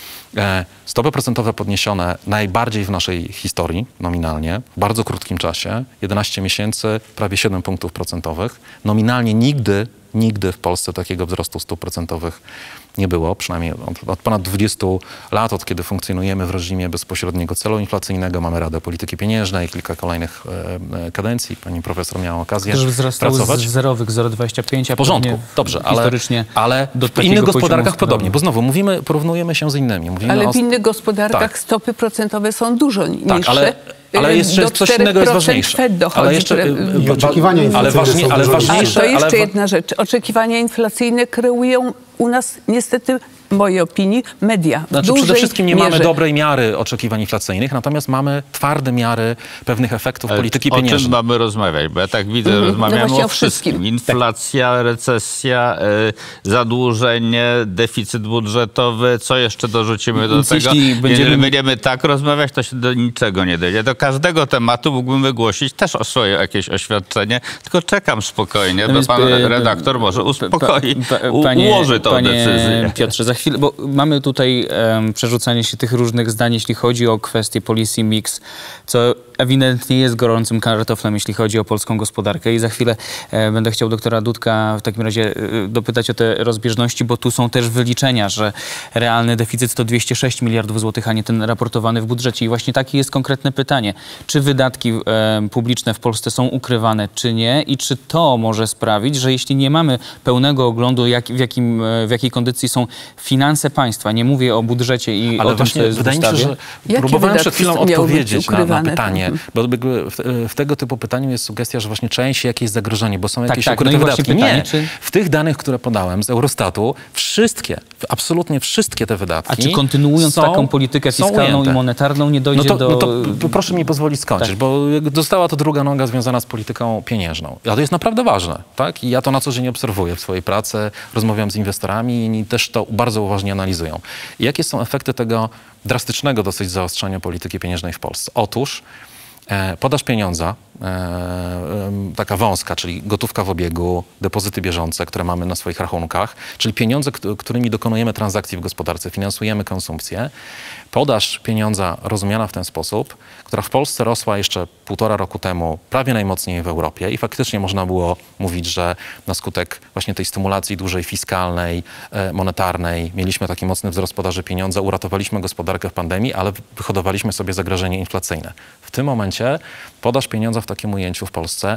Stopy procentowe podniesione najbardziej w naszej historii nominalnie, w bardzo krótkim czasie, 11 miesięcy, prawie 7 punktów procentowych. Nominalnie nigdy w Polsce takiego wzrostu stóp procentowych nie było, przynajmniej od ponad 20 lat, od kiedy funkcjonujemy w reżimie bezpośredniego celu inflacyjnego. Mamy Radę Polityki Pieniężnej, kilka kolejnych kadencji. Pani profesor miała okazję pracować. Z zerowych 0,25, a w porządku, dobrze, ale w innych gospodarkach podobnie, bo znowu porównujemy się z innymi. Ale w innych gospodarkach stopy procentowe są dużo niższe. Ale jeszcze coś innego jest ważniejsze. Fed dochodzi, ale jeszcze, oczekiwania inflacyjne ale ważniejsze. To jeszcze jedna rzecz. Oczekiwania inflacyjne kreują u nas niestety, w mojej opinii, media. Znaczy, przede wszystkim nie mamy dobrej miary oczekiwań inflacyjnych, natomiast mamy twarde miary pewnych efektów polityki pieniężnej. O czym mamy rozmawiać? Bo ja tak widzę, rozmawiamy o wszystkim. Inflacja, recesja, zadłużenie, deficyt budżetowy, co jeszcze dorzucimy do tego? Jeżeli będziemy tak rozmawiać, to się do niczego nie dojdzie. Do każdego tematu mógłbym wygłosić też o swoje jakieś oświadczenie, tylko czekam spokojnie, bo pan redaktor może uspokoi, ułoży tą decyzję. Piotrze, za chwilę, bo mamy tutaj przerzucanie się tych różnych zdań, jeśli chodzi o kwestię policy mix, co ewidentnie jest gorącym kartoflem, jeśli chodzi o polską gospodarkę. I za chwilę będę chciał doktora Dudka w takim razie dopytać o te rozbieżności, bo tu są też wyliczenia, że realny deficyt to 206 miliardów złotych, a nie ten raportowany w budżecie. I właśnie takie jest konkretne pytanie. Czy wydatki publiczne w Polsce są ukrywane, czy nie? I czy to może sprawić, że jeśli nie mamy pełnego oglądu, w jakiej kondycji są finanse państwa, nie mówię o budżecie i ale o tym, co jest wydaje mi się, że próbowałem przed chwilą odpowiedzieć na pytanie, bo w tego typu pytaniu jest sugestia, że właśnie czai się jakieś zagrożenie, bo są jakieś ukryte wydatki. Pytanie, nie, w tych danych, które podałem z Eurostatu, absolutnie wszystkie te wydatki. A czy kontynuując taką politykę fiskalną i monetarną nie dojdzie do... No to proszę mi pozwolić skończyć, bo została to druga noga związana z polityką pieniężną. A to jest naprawdę ważne, tak? I ja to na co dzień obserwuję w swojej pracy, rozmawiam z inwestorami i oni też to bardzo uważnie analizują. I jakie są efekty tego drastycznego dosyć zaostrzenia polityki pieniężnej w Polsce? Otóż podaż pieniądza, taka wąska, czyli gotówka w obiegu, depozyty bieżące, które mamy na swoich rachunkach, czyli pieniądze, którymi dokonujemy transakcji w gospodarce, finansujemy konsumpcję. Podaż pieniądza rozumiana w ten sposób, która w Polsce rosła jeszcze 1,5 roku temu prawie najmocniej w Europie i faktycznie można było mówić, że na skutek właśnie tej stymulacji dużej fiskalnej, monetarnej mieliśmy taki mocny wzrost podaży pieniądza, uratowaliśmy gospodarkę w pandemii, ale wyhodowaliśmy sobie zagrożenie inflacyjne. W tym momencie podaż pieniądza w takim ujęciu w Polsce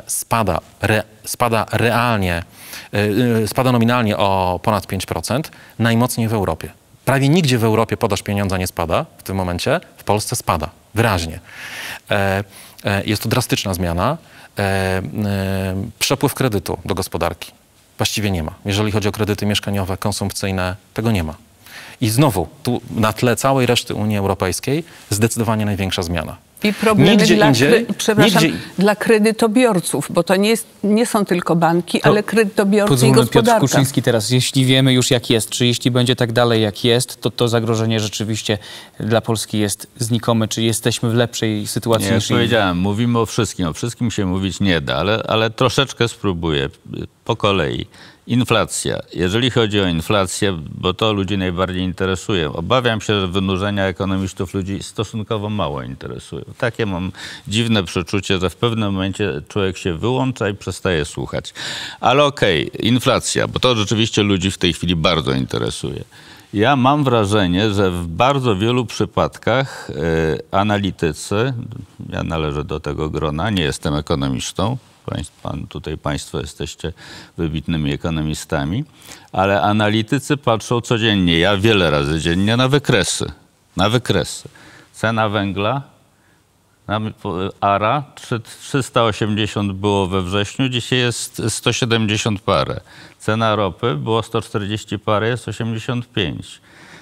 spada nominalnie o ponad 5%, najmocniej w Europie. Prawie nigdzie w Europie podaż pieniądza nie spada w tym momencie, w Polsce spada wyraźnie. Jest to drastyczna zmiana. Przepływ kredytu do gospodarki właściwie nie ma. Jeżeli chodzi o kredyty mieszkaniowe, konsumpcyjne, tego nie ma. I znowu, tu na tle całej reszty Unii Europejskiej zdecydowanie największa zmiana. I problemy dla kredytobiorców, bo to nie są tylko banki, ale kredytobiorcy i gospodarka. Piotr Kuczyński teraz, jeśli wiemy już jak jest, czy jeśli będzie tak dalej jak jest, to zagrożenie rzeczywiście dla Polski jest znikome, czy jesteśmy w lepszej sytuacji niż inni? Powiedziałem, mówimy o wszystkim się mówić nie da, ale troszeczkę spróbuję po kolei. Inflacja. Jeżeli chodzi o inflację, bo to ludzi najbardziej interesuje, obawiam się, że wynurzenia ekonomistów ludzi stosunkowo mało interesują. Takie mam dziwne przeczucie, że w pewnym momencie człowiek się wyłącza i przestaje słuchać. Ale okej, inflacja, bo to rzeczywiście ludzi w tej chwili bardzo interesuje. Ja mam wrażenie, że w bardzo wielu przypadkach analitycy, ja należę do tego grona, nie jestem ekonomistą, Państwo jesteście wybitnymi ekonomistami, ale analitycy patrzą codziennie, ja wiele razy dziennie, na wykresy. Cena węgla ARA 380 było we wrześniu, dzisiaj jest 170 parę. Cena ropy było 140 parę, jest 85.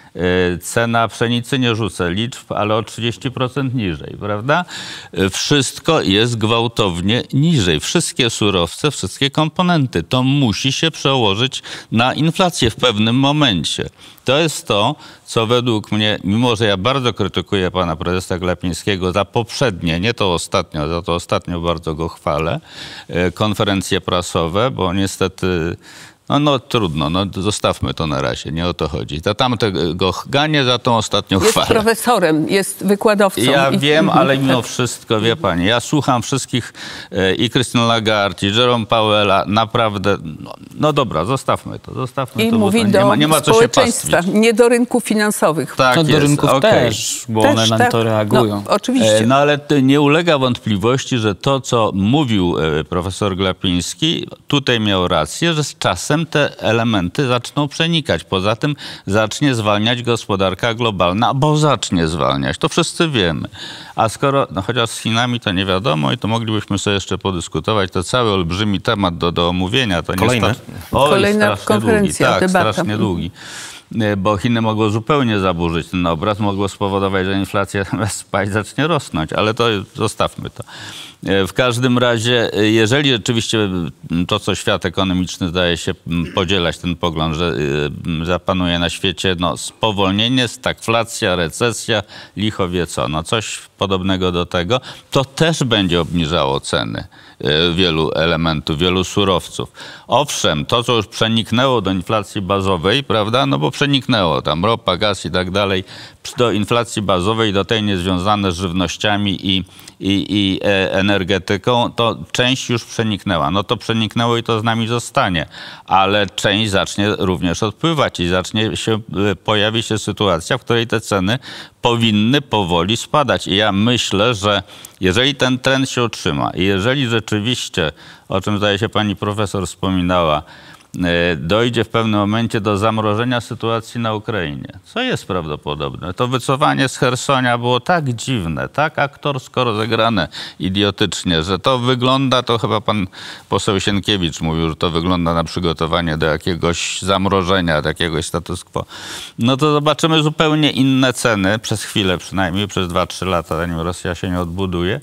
Cena pszenicy, nie rzucę liczb, ale o 30% niżej, prawda? Wszystko jest gwałtownie niżej. Wszystkie surowce, wszystkie komponenty. To musi się przełożyć na inflację w pewnym momencie. To jest to, co według mnie, mimo że ja bardzo krytykuję pana prezesa Glapińskiego za poprzednie, nie to ostatnio, za to ostatnio bardzo go chwalę, konferencje prasowe, bo niestety... No trudno, zostawmy to na razie, nie o to chodzi. Za tamtego ganię, za tą ostatnią chwalę. Jest profesorem, jest wykładowcą. Ja wiem, ale mimo wszystko, wie pani, ja słucham wszystkich i Christine Lagarde, i Jerome Powella, naprawdę, no dobra, zostawmy to. I mówi do nie ma co społeczeństwa, się pastwić. nie do rynków finansowych. Tak No do jest, rynków też, bo one na to reagują. No, oczywiście. No ale nie ulega wątpliwości, że to, co mówił profesor Glapiński, tutaj miał rację, że z czasem te elementy zaczną przenikać. Poza tym zacznie zwalniać gospodarka globalna, bo zacznie zwalniać. To wszyscy wiemy. A skoro, chociaż z Chinami to nie wiadomo i to moglibyśmy sobie jeszcze podyskutować, to cały olbrzymi temat do omówienia. To Kolejny? Kolejna konferencja, długi. Tak, debata. strasznie długi. Bo Chiny mogło zupełnie zaburzyć ten obraz, mogło spowodować, że inflacja zamiast spaść zacznie rosnąć, ale to zostawmy to. W każdym razie, jeżeli rzeczywiście to, co świat ekonomiczny zdaje się podzielać, ten pogląd, że zapanuje na świecie spowolnienie, stagflacja, recesja, licho wie co, coś podobnego do tego, to też będzie obniżało ceny wielu elementów, wielu surowców. Owszem, to, co już przeniknęło do inflacji bazowej, prawda, bo przeniknęło tam ropa, gaz i tak dalej, do inflacji bazowej, do tej niezwiązane z żywnościami i energetyką, to część już przeniknęła. To przeniknęło i to z nami zostanie, ale część zacznie również odpływać i pojawi się sytuacja, w której te ceny powinny powoli spadać. I ja myślę, że jeżeli ten trend się utrzyma i jeżeli rzeczywiście, o czym zdaje się pani profesor wspominała, dojdzie w pewnym momencie do zamrożenia sytuacji na Ukrainie, co jest prawdopodobne. To wycofanie z Chersonia było tak dziwne, tak aktorsko rozegrane idiotycznie, że to wygląda, to chyba pan poseł Sienkiewicz mówił, że to wygląda na przygotowanie do jakiegoś zamrożenia, do jakiegoś status quo. To zobaczymy zupełnie inne ceny, przez chwilę przynajmniej, przez 2-3 lata, zanim Rosja się nie odbuduje.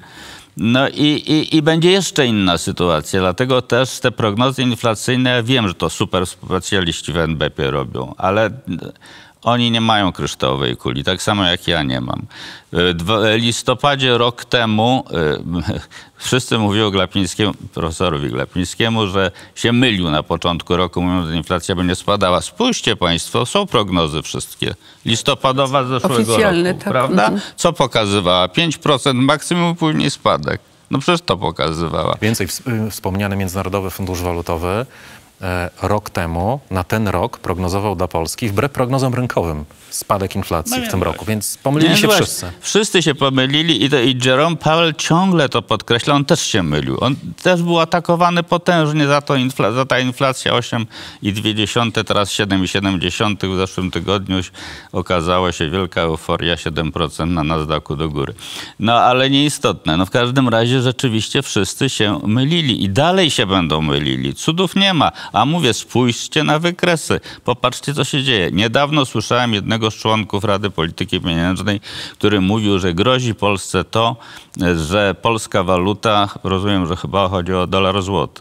I będzie jeszcze inna sytuacja, dlatego też te prognozy inflacyjne, ja wiem, że to super specjaliści w NBP robią, ale oni nie mają kryształowej kuli, tak samo jak ja nie mam. W listopadzie rok temu wszyscy mówią profesorowi Glapińskiemu, że się mylił na początku roku, mówiąc, że inflacja będzie spadała. Spójrzcie państwo, są prognozy wszystkie. Listopadowa z zeszłego oficjalne, roku, tak. prawda? Co pokazywała? 5% maksimum, później spadek. Przecież to pokazywała. Więcej, wspomniany Międzynarodowy Fundusz Walutowy rok temu, na ten rok prognozował dla Polski, wbrew prognozom rynkowym, spadek inflacji w tym roku, więc pomylili się wszyscy. Wszyscy się pomylili i Jerome Powell ciągle to podkreśla, on też się mylił. On też był atakowany potężnie za ta inflacja 8,2, teraz 7,7 w zeszłym tygodniu okazała się wielka euforia, 7% na Nasdaqu do góry. Ale nieistotne. W każdym razie rzeczywiście wszyscy się mylili i dalej się będą mylili. Cudów nie ma. A mówię, spójrzcie na wykresy. Popatrzcie, co się dzieje. Niedawno słyszałem jednego z członków Rady Polityki Pieniężnej, który mówił, że grozi Polsce to, że polska waluta, rozumiem, że chyba chodzi o dolar złoty,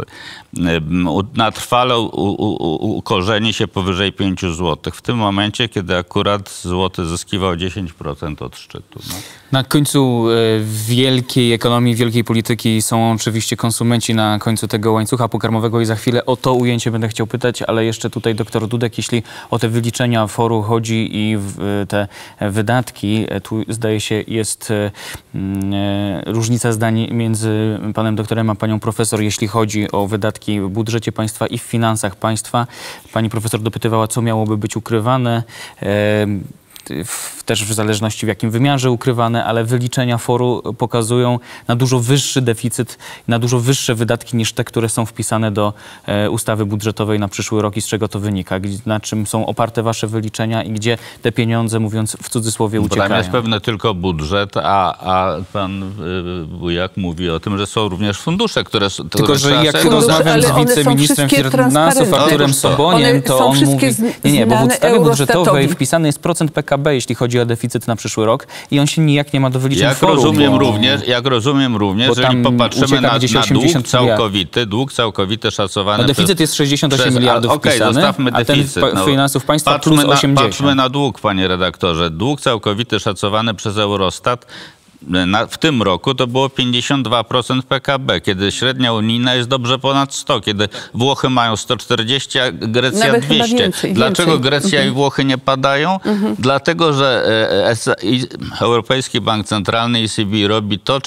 na trwale ukorzeni się powyżej 5 zł. W tym momencie, kiedy akurat złoty zyskiwał 10% od szczytu. Na końcu wielkiej ekonomii, wielkiej polityki są oczywiście konsumenci na końcu tego łańcucha pokarmowego i za chwilę o to ujęcie będę chciał pytać, ale jeszcze tutaj doktor Dudek, jeśli o te wyliczenia foru chodzi i te wydatki, tu zdaje się jest różnica zdań między panem doktorem a panią profesor, jeśli chodzi o wydatki w budżecie państwa i w finansach państwa. Pani profesor dopytywała, co miałoby być ukrywane. też w zależności w jakim wymiarze ukrywane, ale wyliczenia FOR-u pokazują na dużo wyższy deficyt, na dużo wyższe wydatki niż te, które są wpisane do ustawy budżetowej na przyszły rok i z czego to wynika? Na czym są oparte wasze wyliczenia i gdzie te pieniądze, mówiąc w cudzysłowie, uciekają? Bo tam jest pewnie tylko budżet, a pan wujak mówi o tym, że są również fundusze, które... Tylko, że jak rozmawiam z wiceministrem finansów Arturem Soboniem, to on mówi, bo w ustawie budżetowej wpisany jest procent PKB, jeśli chodzi o deficyt na przyszły rok i on się nijak nie ma do wyliczeń Jak rozumiem również, jeżeli popatrzymy na dług całkowity szacowany deficyt jest 68 miliardów wpisany, a ten finansów państwa plus 80. Patrzmy na dług, panie redaktorze. Dług całkowity szacowany przez Eurostat w tym roku to było 52% PKB, kiedy średnia unijna jest dobrze ponad 100, kiedy Włochy mają 140, a Grecja nawet 200. Dlaczego Grecja i Włochy nie padają? Dlatego, że Europejski Bank Centralny ECB robi to,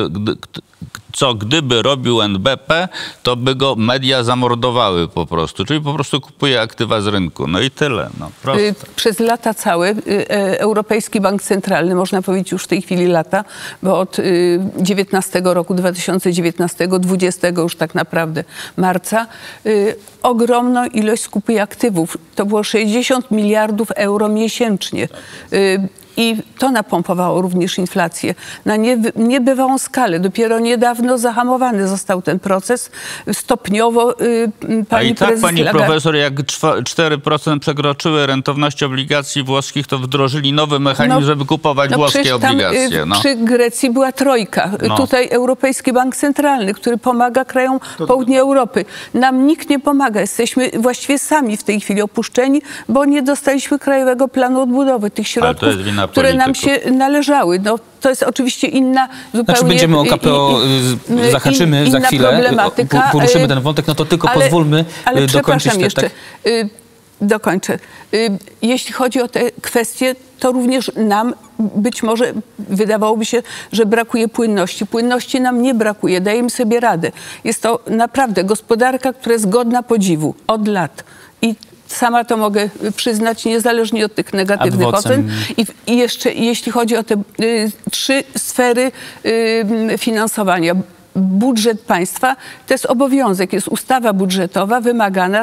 co gdyby robił NBP, to by go media zamordowały po prostu. Czyli po prostu kupuje aktywa z rynku. No i tyle. No, proste. Przez lata całe Europejski Bank Centralny, można powiedzieć już w tej chwili lata, bo od 19 roku 2019, 20 już tak naprawdę marca, ogromną ilość skupuje aktywów. To było 60 miliardów euro miesięcznie. I to napompowało również inflację na niebywałą skalę. Dopiero niedawno zahamowany został ten proces. Stopniowo pani A i tak, prezes pani profesor, jak 4% przekroczyły rentowność obligacji włoskich, to wdrożyli nowy mechanizm, żeby kupować włoskie obligacje. Przy Grecji była trojka. Tutaj Europejski Bank Centralny, który pomaga krajom południa Europy. Nam nikt nie pomaga. Jesteśmy właściwie sami w tej chwili opuszczeni, bo nie dostaliśmy Krajowego Planu Odbudowy. Tych środków, które nam się należały. No, to jest oczywiście inna zupełnie... Znaczy będziemy o KPO zahaczymy za chwilę, poruszymy ten wątek, no to tylko pozwólmy dokończyć jeszcze. Dokończę. Jeśli chodzi o te kwestie, to również nam być może wydawałoby się, że brakuje płynności. Płynności nam nie brakuje, dajemy sobie radę. Jest to naprawdę gospodarka, która jest godna podziwu od lat. I sama to mogę przyznać, niezależnie od tych negatywnych ocen. I jeszcze jeśli chodzi o te trzy sfery finansowania. Budżet państwa to jest obowiązek, jest ustawa budżetowa wymagana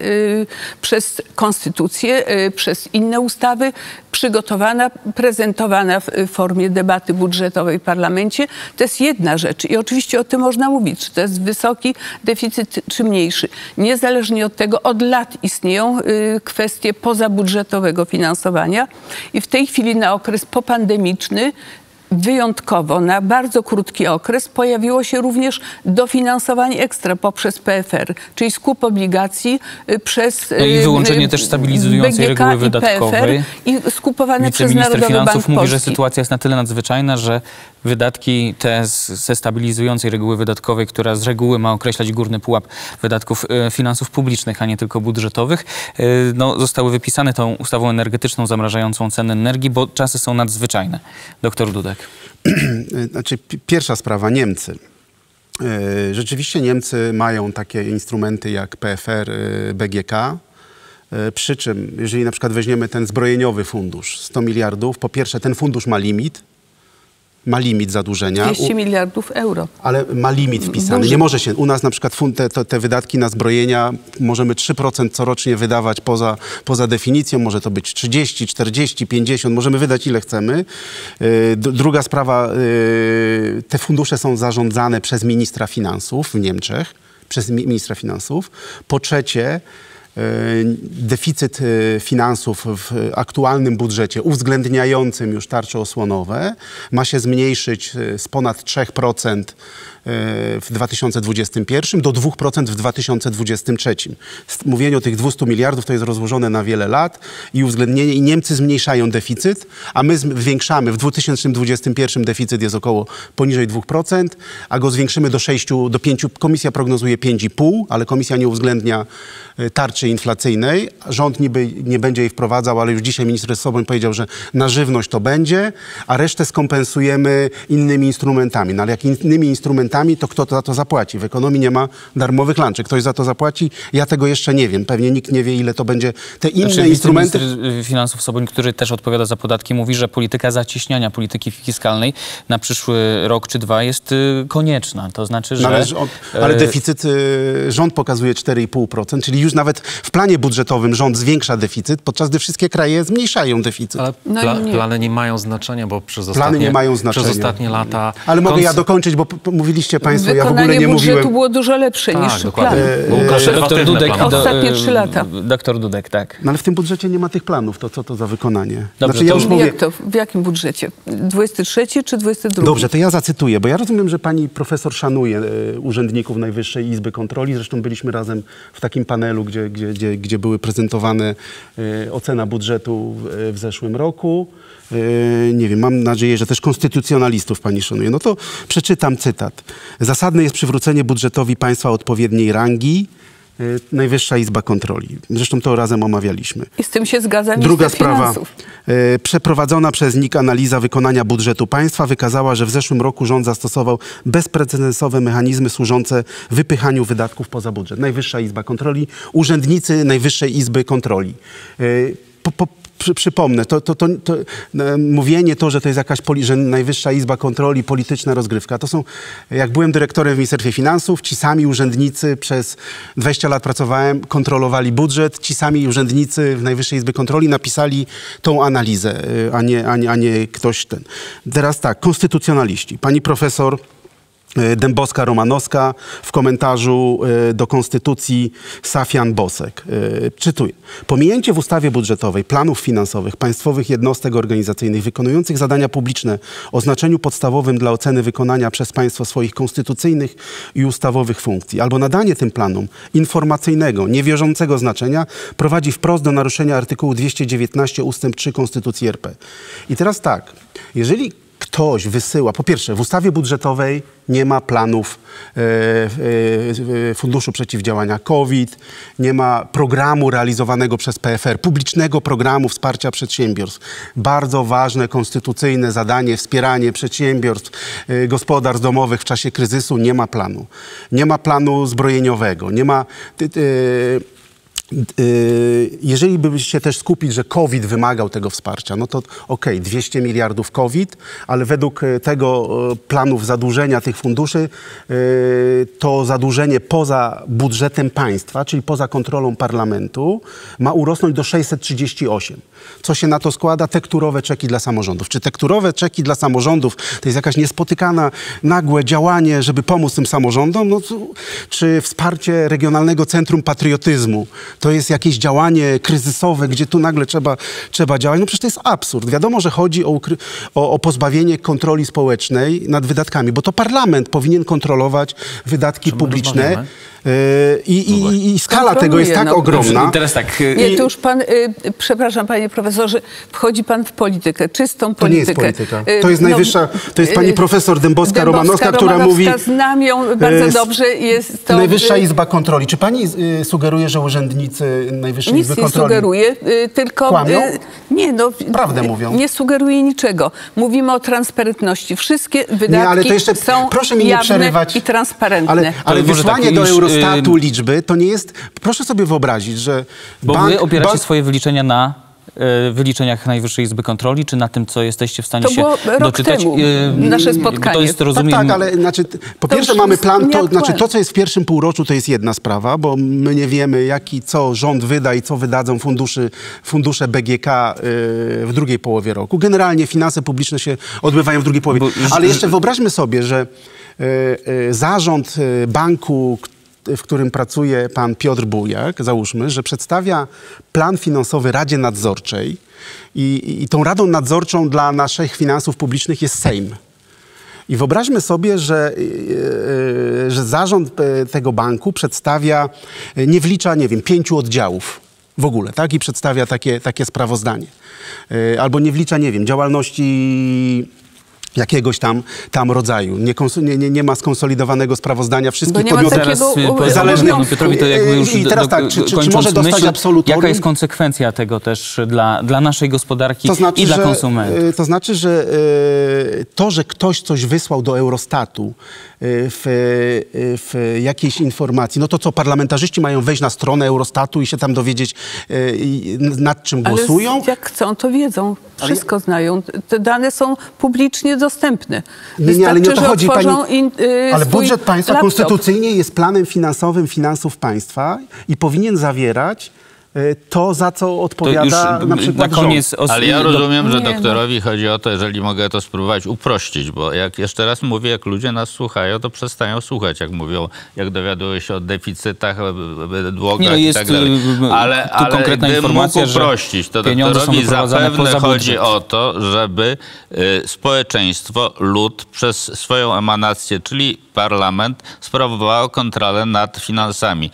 przez konstytucję, przez inne ustawy, przygotowana, prezentowana w formie debaty budżetowej w parlamencie. To jest jedna rzecz i oczywiście o tym można mówić, czy to jest wysoki deficyt, czy mniejszy. Niezależnie od tego od lat istnieją kwestie pozabudżetowego finansowania i w tej chwili na okres popandemiczny wyjątkowo na bardzo krótki okres pojawiło się również dofinansowanie ekstra poprzez PFR, czyli skup obligacji przez i wyłączenie też stabilizującej BGK reguły wydatkowej. I skupowane przez Wiceminister Narodowy Bank Finansów mówi, Polski. że sytuacja jest na tyle nadzwyczajna, że wydatki te ze stabilizującej reguły wydatkowej, która z reguły ma określać górny pułap wydatków finansów publicznych, a nie tylko budżetowych, zostały wypisane tą ustawą energetyczną zamrażającą ceny energii, bo czasy są nadzwyczajne. Doktor Dudek. Znaczy, pierwsza sprawa, Niemcy. Rzeczywiście Niemcy mają takie instrumenty jak PFR, BGK, przy czym, jeżeli na przykład weźmiemy ten zbrojeniowy fundusz, 100 miliardów, po pierwsze ten fundusz ma limit zadłużenia. 200 miliardów euro. Ale ma limit wpisany. Nie może się, u nas na przykład te wydatki na zbrojenia możemy 3% corocznie wydawać poza definicją. Może to być 30, 40, 50. Możemy wydać ile chcemy. Druga sprawa, te fundusze są zarządzane przez ministra finansów w Niemczech. Przez ministra finansów. Po trzecie, deficyt finansów w aktualnym budżecie uwzględniającym już tarcze osłonowe ma się zmniejszyć z ponad 3% w 2021 do 2% w 2023. Mówienie o tych 200 miliardów to jest rozłożone na wiele lat i uwzględnienie i Niemcy zmniejszają deficyt, a my zwiększamy. W 2021 deficyt jest około poniżej 2%, a go zwiększymy do 6, do 5. Komisja prognozuje 5,5, ale komisja nie uwzględnia tarczy inflacyjnej. Rząd niby nie będzie jej wprowadzał, ale już dzisiaj minister Soboń powiedział, że na żywność to będzie, a resztę skompensujemy innymi instrumentami. No ale jak innymi instrumentami urzędnikami, to kto to za to zapłaci? W ekonomii nie ma darmowych lunczy. Ktoś za to zapłaci? Ja tego jeszcze nie wiem. Pewnie nikt nie wie, ile to będzie. Te inne instrumenty... Minister finansów Soboń, który też odpowiada za podatki, mówi, że polityka zacieśniania polityki fiskalnej na przyszły rok czy dwa jest konieczna. To znaczy, że... Ale deficyt rząd pokazuje 4,5%, czyli już nawet w planie budżetowym rząd zwiększa deficyt, podczas gdy wszystkie kraje zmniejszają deficyt. Ale plany nie mają znaczenia, bo przez ostatnie lata... Ale mogę ja dokończyć, bo mówiliście państwo, ja w ogóle nie mówiłem. Wykonanie budżetu było dużo lepsze niż plan. Doktor Dudek, ostatnie 3 lata. Doktor Dudek, tak. No ale w tym budżecie nie ma tych planów, to co to za wykonanie? Dobrze, znaczy, ja już mówię... Jak to? W jakim budżecie? 23 czy 22? Dobrze, to ja zacytuję, bo ja rozumiem, że pani profesor szanuje urzędników Najwyższej Izby Kontroli. Zresztą byliśmy razem w takim panelu, gdzie były prezentowane ocena budżetu w zeszłym roku. Nie wiem, mam nadzieję, że też konstytucjonalistów pani szanuje. No to przeczytam cytat. Zasadne jest przywrócenie budżetowi państwa odpowiedniej rangi. Najwyższa Izba Kontroli. Zresztą to razem omawialiśmy. I z tym się zgadza minister Druga sprawa. Finansów. Przeprowadzona przez NIK analiza wykonania budżetu państwa wykazała, że w zeszłym roku rząd zastosował bezprecedensowe mechanizmy służące wypychaniu wydatków poza budżet. Najwyższa Izba Kontroli, urzędnicy Najwyższej Izby Kontroli. Przypomnę, mówienie że to jest jakaś, że Najwyższa Izba Kontroli, polityczna rozgrywka. To są, jak byłem dyrektorem w Ministerstwie Finansów, ci sami urzędnicy, przez 20 lat pracowałem, kontrolowali budżet, ci sami urzędnicy w Najwyższej Izbie Kontroli napisali tą analizę, a nie ktoś ten. Teraz tak, konstytucjonaliści. Pani profesor Dębowska-Romanowska w komentarzu do Konstytucji Safian-Bosek. Czytuję. Pominięcie w ustawie budżetowej planów finansowych państwowych jednostek organizacyjnych wykonujących zadania publiczne o znaczeniu podstawowym dla oceny wykonania przez państwo swoich konstytucyjnych i ustawowych funkcji albo nadanie tym planom informacyjnego, niewiążącego znaczenia prowadzi wprost do naruszenia artykułu 219 ustęp 3 Konstytucji RP. I teraz tak, jeżeli ktoś wysyła, po pierwsze, w ustawie budżetowej nie ma planów Funduszu Przeciwdziałania COVID, nie ma programu realizowanego przez PFR, publicznego programu wsparcia przedsiębiorstw. Bardzo ważne, konstytucyjne zadanie, wspieranie przedsiębiorstw, gospodarstw domowych w czasie kryzysu. Nie ma planu. Nie ma planu zbrojeniowego, nie ma... Jeżeli by się też skupić, że COVID wymagał tego wsparcia, no to okej, 200 miliardów COVID, ale według tego planów zadłużenia tych funduszy to zadłużenie poza budżetem państwa, czyli poza kontrolą parlamentu, ma urosnąć do 638. Co się na to składa? Tekturowe czeki dla samorządów. Czy tekturowe czeki dla samorządów to jest jakaś niespotykana, nagłe działanie, żeby pomóc tym samorządom? No, czy wsparcie Regionalnego Centrum Patriotyzmu to jest jakieś działanie kryzysowe, gdzie tu nagle trzeba działać? No przecież to jest absurd. Wiadomo, że chodzi o pozbawienie kontroli społecznej nad wydatkami, bo to parlament powinien kontrolować wydatki publiczne. I skala tego jest tak ogromna. Teraz tak. Nie, to już pan, przepraszam panie profesorze, wchodzi pan w politykę, czystą politykę. To nie jest polityka. To jest najwyższa, to jest pani profesor Dębowska-Romanowska, która mówi... Znam ją bardzo dobrze. Jest to... Najwyższa Izba Kontroli. Czy pani sugeruje, że urzędnicy Najwyższej Izby Kontroli... Nic nie sugeruje, tylko... Kłamią? Nie, no... Prawdę mówią. Nie sugeruje niczego. Mówimy o transparentności. Wszystkie wydatki nie, ale to jeszcze, są proszę mi nie przerywać, i transparentne. Ale wysłanie do Eurostatu liczby to nie jest... Proszę sobie wyobrazić, że Bo wy opieracie swoje wyliczenia na wyliczeniach Najwyższej Izby Kontroli, czy na tym, co jesteście w stanie to się doczytać? Temu, nasze spotkanie. To jest, rozumiem... Tak, ale znaczy, po pierwsze mamy plan, to co jest w pierwszym półroczu, to jest jedna sprawa, bo my nie wiemy, co rząd wyda i co wydadzą fundusze BGK w drugiej połowie roku. Generalnie finanse publiczne się odbywają w drugiej połowie. Ale jeszcze wyobraźmy sobie, że zarząd banku, w którym pracuje pan Piotr Bujak, załóżmy, że przedstawia plan finansowy Radzie Nadzorczej i tą Radą Nadzorczą dla naszych finansów publicznych jest Sejm. I wyobraźmy sobie, że zarząd tego banku przedstawia, nie wlicza, 5 oddziałów w ogóle, tak? I przedstawia takie sprawozdanie. Albo nie wlicza, działalności jakiegoś tam rodzaju. Nie ma skonsolidowanego sprawozdania wszystkich podmiotów zależnych. Piotrowi to jakby już I teraz tak, czy może dostać absolutorium? Jaka jest konsekwencja tego też dla naszej gospodarki i dla konsumentów? To znaczy, że to, że ktoś coś wysłał do Eurostatu w jakiejś informacji, no to co, parlamentarzyści mają wejść na stronę Eurostatu i się tam dowiedzieć, nad czym głosują? Ale jak chcą, to wiedzą. Wszystko znają. Te dane są publicznie dostępne. Nie, ale nie o to chodzi, pani. Ale swój budżet państwa laptop. konstytucyjnie jest planem finansowym finansów państwa i powinien zawierać to, za co odpowiada na przykład rząd. Ale ja rozumiem, że doktorowi chodzi o to, jeżeli mogę to spróbować uprościć, bo jak jeszcze raz mówię, jak ludzie nas słuchają, to przestają słuchać, jak mówią, jak dowiadują się o deficytach, długach i tak dalej. Ale gdybym mógł uprościć, to doktorowi zapewne chodzi o to, żeby społeczeństwo, lud przez swoją emanację, czyli parlament, sprawowało kontrolę nad finansami.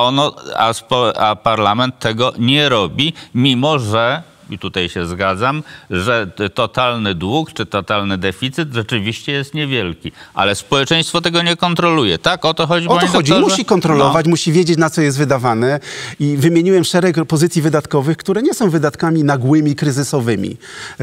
A parlament tego nie robi, mimo że, i tutaj się zgadzam, że totalny dług czy totalny deficyt rzeczywiście jest niewielki. Ale społeczeństwo tego nie kontroluje, tak? O to chodzi? O to chodzi. Musi kontrolować, musi wiedzieć, na co jest wydawane. I wymieniłem szereg pozycji wydatkowych, które nie są wydatkami nagłymi, kryzysowymi.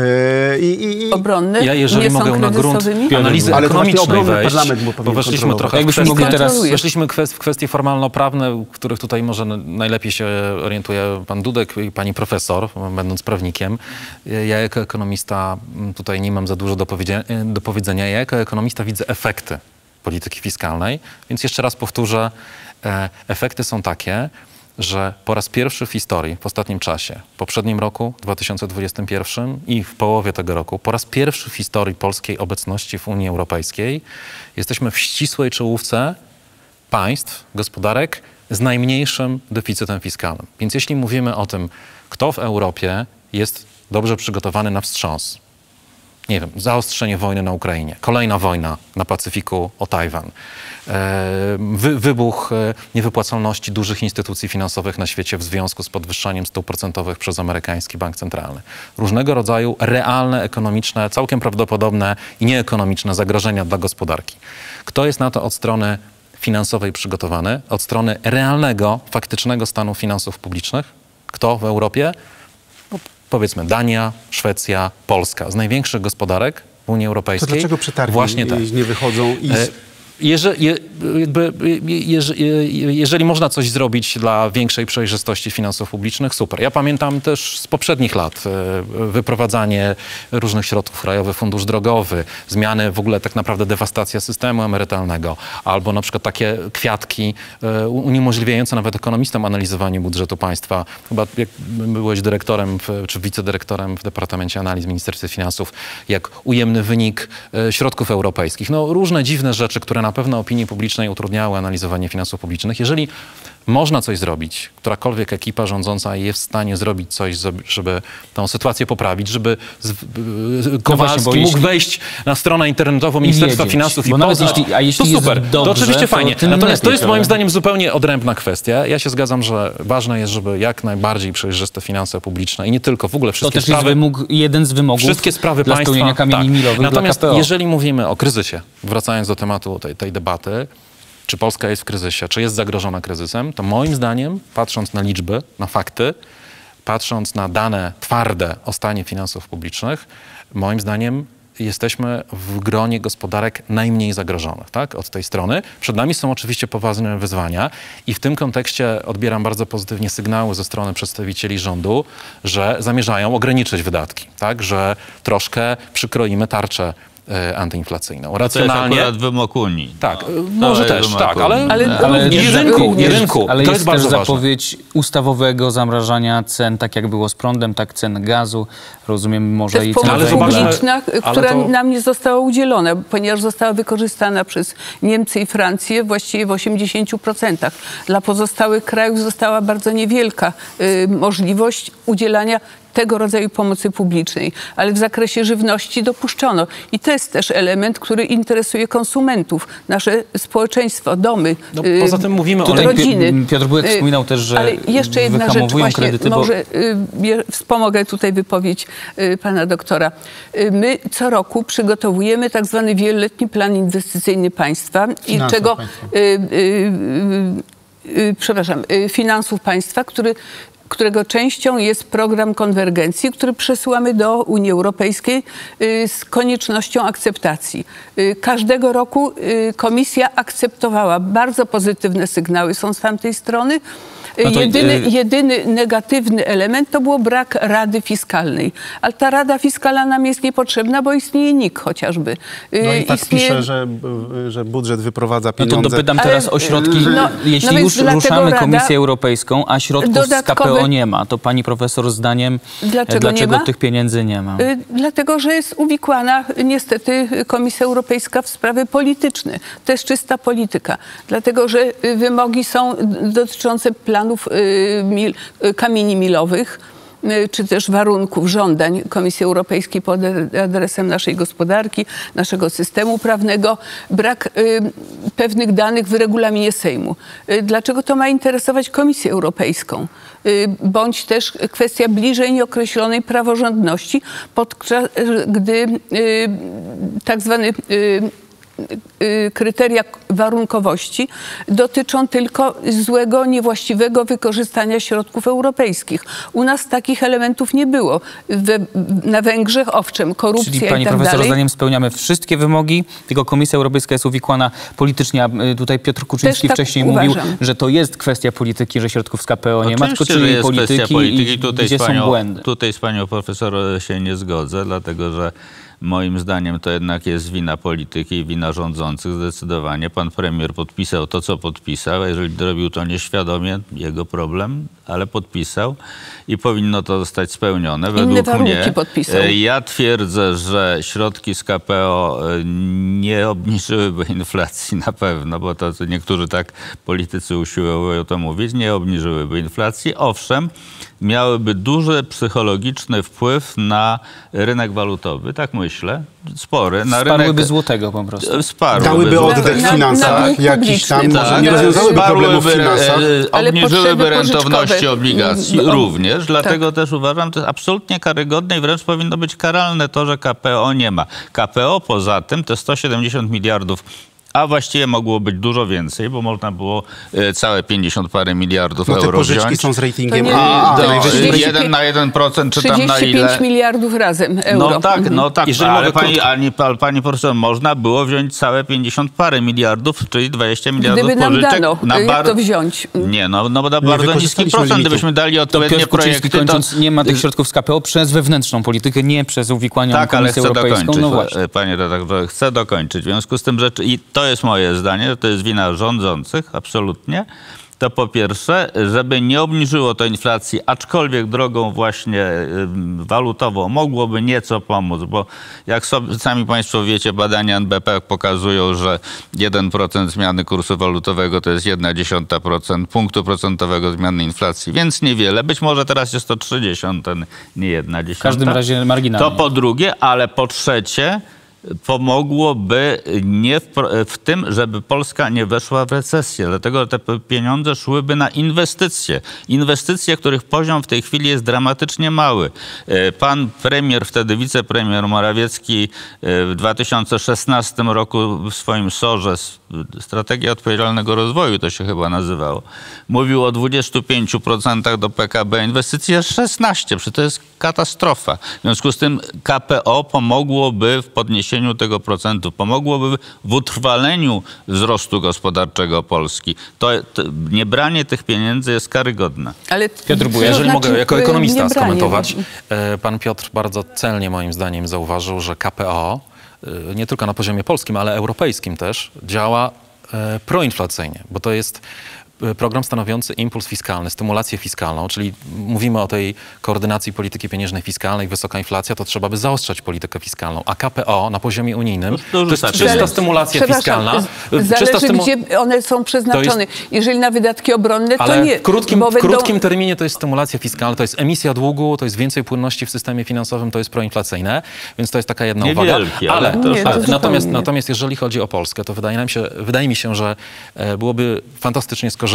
Obronne jeżeli nie mogę są na grunt analizy ekonomicznej wejść, bo weszliśmy trochę weszliśmy w kwestie formalno-prawne, w których tutaj może najlepiej się orientuje pan Dudek i pani profesor, będąc prawnikiem. Ja jako ekonomista tutaj nie mam za dużo do powiedzenia. Ja jako ekonomista widzę efekty polityki fiskalnej, więc jeszcze raz powtórzę, efekty są takie, że po raz pierwszy w historii, w ostatnim czasie, w poprzednim roku, 2021 i w połowie tego roku, po raz pierwszy w historii polskiej obecności w Unii Europejskiej jesteśmy w ścisłej czołówce państw, gospodarek z najmniejszym deficytem fiskalnym. Więc jeśli mówimy o tym, kto w Europie jest dobrze przygotowany na wstrząs, nie wiem, zaostrzenie wojny na Ukrainie, kolejna wojna na Pacyfiku o Tajwan, wybuch niewypłacalności dużych instytucji finansowych na świecie w związku z podwyższaniem stóp procentowych przez amerykański bank centralny. Różnego rodzaju realne, ekonomiczne, całkiem prawdopodobne i nieekonomiczne zagrożenia dla gospodarki. Kto jest na to od strony finansowej przygotowany, od strony realnego, faktycznego stanu finansów publicznych? Kto w Europie? No, powiedzmy Dania, Szwecja, Polska. Z największych gospodarek w Unii Europejskiej. To dlaczego przetargi właśnie nie wychodzą? Jeżeli można coś zrobić dla większej przejrzystości finansów publicznych, super. Ja pamiętam też z poprzednich lat wyprowadzanie różnych środków, Krajowy Fundusz Drogowy, zmiany w ogóle tak naprawdę dewastacja systemu emerytalnego, albo na przykład takie kwiatki uniemożliwiające nawet ekonomistom analizowanie budżetu państwa. Chyba jak byłeś dyrektorem czy wicedyrektorem w Departamencie Analiz w Ministerstwie Finansów, jak ujemny wynik środków europejskich. No różne dziwne rzeczy, które na pewno opinii publicznej utrudniały analizowanie finansów publicznych. Jeżeli można coś zrobić, którakolwiek ekipa rządząca jest w stanie zrobić coś, żeby tę sytuację poprawić, żeby Kowalski mógł wejść na stronę internetową Ministerstwa Finansów i to super, to oczywiście fajnie. Natomiast to jest moim zdaniem zupełnie odrębna kwestia. Ja się zgadzam, że ważne jest, żeby jak najbardziej przejrzyste finanse publiczne i nie tylko, w ogóle wszystkie sprawy. To też jest jeden z wymogów wszystkie sprawy dla spełnienia kamieni milowych. Natomiast jeżeli mówimy o kryzysie, wracając do tematu tej debaty, czy Polska jest w kryzysie, czy jest zagrożona kryzysem, to moim zdaniem, patrząc na liczby, na fakty, patrząc na dane twarde o stanie finansów publicznych, moim zdaniem jesteśmy w gronie gospodarek najmniej zagrożonych, tak? Od tej strony. Przed nami są oczywiście poważne wyzwania i w tym kontekście odbieram bardzo pozytywnie sygnały ze strony przedstawicieli rządu, że zamierzają ograniczyć wydatki, tak? Że troszkę przykroimy tarczę antyinflacyjną. Racjonalnie. To jest akurat wymóg Unii. Tak, może też, tak, ale nie rynku. Ale to jest bardzo też ważne. zapowiedź ustawowego zamrażania cen, tak jak było z prądem, tak cen gazu, rozumiem może to i jest cen pomoc węgla. publiczna, która nam nie została udzielona, ponieważ została wykorzystana przez Niemcy i Francję właściwie w 80%. Dla pozostałych krajów została bardzo niewielka możliwość udzielania tego rodzaju pomocy publicznej, ale w zakresie żywności dopuszczono. I to jest też element, który interesuje konsumentów, nasze społeczeństwo, domy, poza tym mówimy o rodziny. Piotr Bujek wspominał też, że ale jeszcze jedna rzecz, właśnie kredyty, może wspomogę tutaj wypowiedź pana doktora. My co roku przygotowujemy tak zwany wieloletni plan inwestycyjny państwa i finansów państwa, który którego częścią jest program konwergencji, który przesyłamy do Unii Europejskiej z koniecznością akceptacji. Każdego roku Komisja akceptowała. Bardzo pozytywne sygnały są z tamtej strony. No to, jedyny negatywny element to był brak Rady Fiskalnej. Ale ta Rada Fiskalna nam jest niepotrzebna, bo istnieje NIK chociażby. No i tak pisze, że budżet wyprowadza pieniądze. No to dopytam teraz o środki. Jeśli już ruszamy Komisję Europejską, a środków z KPO nie ma, to pani profesor zdaniem dlaczego tych pieniędzy nie ma? Dlatego, że jest uwikłana niestety Komisja Europejska w sprawy polityczne. To jest czysta polityka. Dlatego, że wymogi są dotyczące planów kamieni milowych, czy też warunków, żądań Komisji Europejskiej pod adresem naszej gospodarki, naszego systemu prawnego, brak pewnych danych w regulaminie Sejmu. Dlaczego to ma interesować Komisję Europejską? Bądź też kwestia bliżej nieokreślonej praworządności, gdy tak zwany kryteria warunkowości dotyczą tylko złego, niewłaściwego wykorzystania środków europejskich. U nas takich elementów nie było. Na Węgrzech, owszem, korupcja i tak dalej. Czyli pani profesor, zdaniem spełniamy wszystkie wymogi, tylko Komisja Europejska jest uwikłana politycznie, a tutaj Piotr Kuczyński wcześniej mówił, że to jest kwestia polityki, że środków z KPO nie ma, tylko czyli polityki i gdzie są błędy. Tutaj z panią profesor się nie zgodzę, dlatego że moim zdaniem to jednak jest wina polityki i wina rządzących zdecydowanie. Pan premier podpisał to, co podpisał, a jeżeli robił to nieświadomie, jego problem, ale podpisał i powinno to zostać spełnione. Według mnie podpisał. Ja twierdzę, że środki z KPO nie obniżyłyby inflacji na pewno, bo to niektórzy tak politycy usiłują to mówić, nie obniżyłyby inflacji. Owszem, miałyby duży psychologiczny wpływ na rynek walutowy, tak myślę, spory. Sparłyby złotego po prostu. Dałyby oddech w finansach jakiś tam, może nie rozwiązałyby problemów w finansach. Obniżyłyby rentowności obligacji również, dlatego też uważam, to jest absolutnie karygodne i wręcz powinno być karalne to, że KPO nie ma. KPO poza tym te 170 miliardów, a właściwie mogło być dużo więcej, bo można było całe 50 parę miliardów euro wziąć. Te pożyczki są z ratingiem 1 na 1%, czy tam na ile? 35 miliardów razem euro. No tak, ale pani profesor, można było wziąć całe 50 parę miliardów, czyli 20 miliardów pożyczek. Gdyby nam dano, jak to wziąć? Nie, no bo na bardzo niski procent, gdybyśmy dali odpowiednie projekty. Kończąc, nie ma tych środków z KPO przez wewnętrzną politykę, nie przez uwikłanie Komisję Europejską. No właśnie. Panie redaktorze, chcę dokończyć. W związku z tym, że to jest moje zdanie, to jest wina rządzących, absolutnie. To po pierwsze, żeby nie obniżyło to inflacji, aczkolwiek drogą właśnie walutową mogłoby nieco pomóc, bo jak sami państwo wiecie, badania NBP pokazują, że 1% zmiany kursu walutowego to jest 0,1% punktu procentowego zmiany inflacji, więc niewiele. Być może teraz jest to 0,3, nie 1,1. W każdym razie marginalnie. To po drugie, ale po trzecie, pomogłoby nie w tym, żeby Polska nie weszła w recesję. Dlatego te pieniądze szłyby na inwestycje. Inwestycje, których poziom w tej chwili jest dramatycznie mały. Pan premier, wtedy wicepremier Morawiecki w 2016 roku w swoim SOR-ze, Strategia Odpowiedzialnego Rozwoju to się chyba nazywało, mówił o 25% do PKB. Inwestycje jest 16%, przecież to jest katastrofa. W związku z tym KPO pomogłoby w podniesieniu tego procentu, pomogłoby w utrwaleniu wzrostu gospodarczego Polski. To niebranie tych pieniędzy jest karygodne. Ale Piotr Buja, jeżeli mogę jako ekonomista skomentować, pan Piotr bardzo celnie moim zdaniem zauważył, że KPO nie tylko na poziomie polskim, ale europejskim też działa proinflacyjnie, bo to jest program stanowiący impuls fiskalny, stymulację fiskalną, czyli mówimy o tej koordynacji polityki pieniężnej fiskalnej, wysoka inflacja, to trzeba by zaostrzać politykę fiskalną, a KPO na poziomie unijnym to jest czysta stymulacja fiskalna. Zależy, gdzie one są przeznaczone. Jeżeli na wydatki obronne, to nie. W krótkim terminie to jest stymulacja fiskalna, to jest emisja długu, to jest więcej płynności w systemie finansowym, to jest proinflacyjne, więc to jest taka jedna uwaga. Natomiast jeżeli chodzi o Polskę, to wydaje mi się, że byłoby fantastycznie skorzystać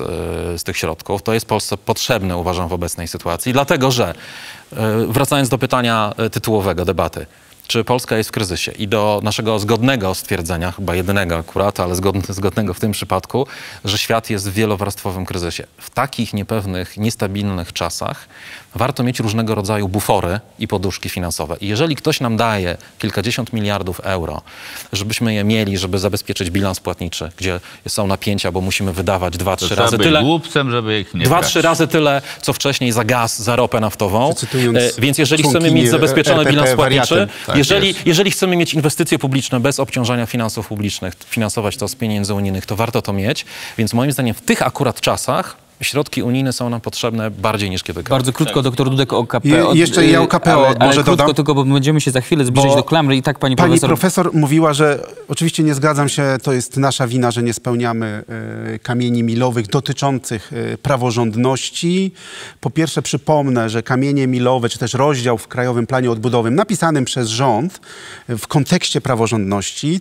z tych środków. To jest Polsce potrzebne, uważam, w obecnej sytuacji, dlatego że, wracając do pytania tytułowego debaty, czy Polska jest w kryzysie. I do naszego zgodnego stwierdzenia, chyba jedynego akurat, ale zgodnego w tym przypadku, że świat jest w wielowarstwowym kryzysie. W takich niepewnych, niestabilnych czasach warto mieć różnego rodzaju bufory i poduszki finansowe. I jeżeli ktoś nam daje kilkadziesiąt miliardów euro, żebyśmy je mieli, żeby zabezpieczyć bilans płatniczy, gdzie są napięcia, bo musimy wydawać 2-3 razy tyle. Głupcem, żeby ich nie 2-3 razy tyle, co wcześniej za gaz, za ropę naftową. Cytując Więc jeżeli chcemy mieć zabezpieczony RPP bilans płatniczy, wariatem. Tak jeżeli chcemy mieć inwestycje publiczne bez obciążania finansów publicznych, finansować to z pieniędzy unijnych, to warto to mieć. Więc moim zdaniem w tych akurat czasach środki unijne są nam potrzebne bardziej niż kiedykolwiek. Bardzo krótko, doktor Dudek, o KPO. Jeszcze ja o KPO ale może krótko dodam. tylko, bo będziemy się za chwilę zbliżać do klamry i tak pani profesor mówiła, że oczywiście nie zgadzam się, to jest nasza wina, że nie spełniamy kamieni milowych dotyczących praworządności. Po pierwsze przypomnę, że kamienie milowe, czy też rozdział w Krajowym Planie Odbudowym napisanym przez rząd w kontekście praworządności,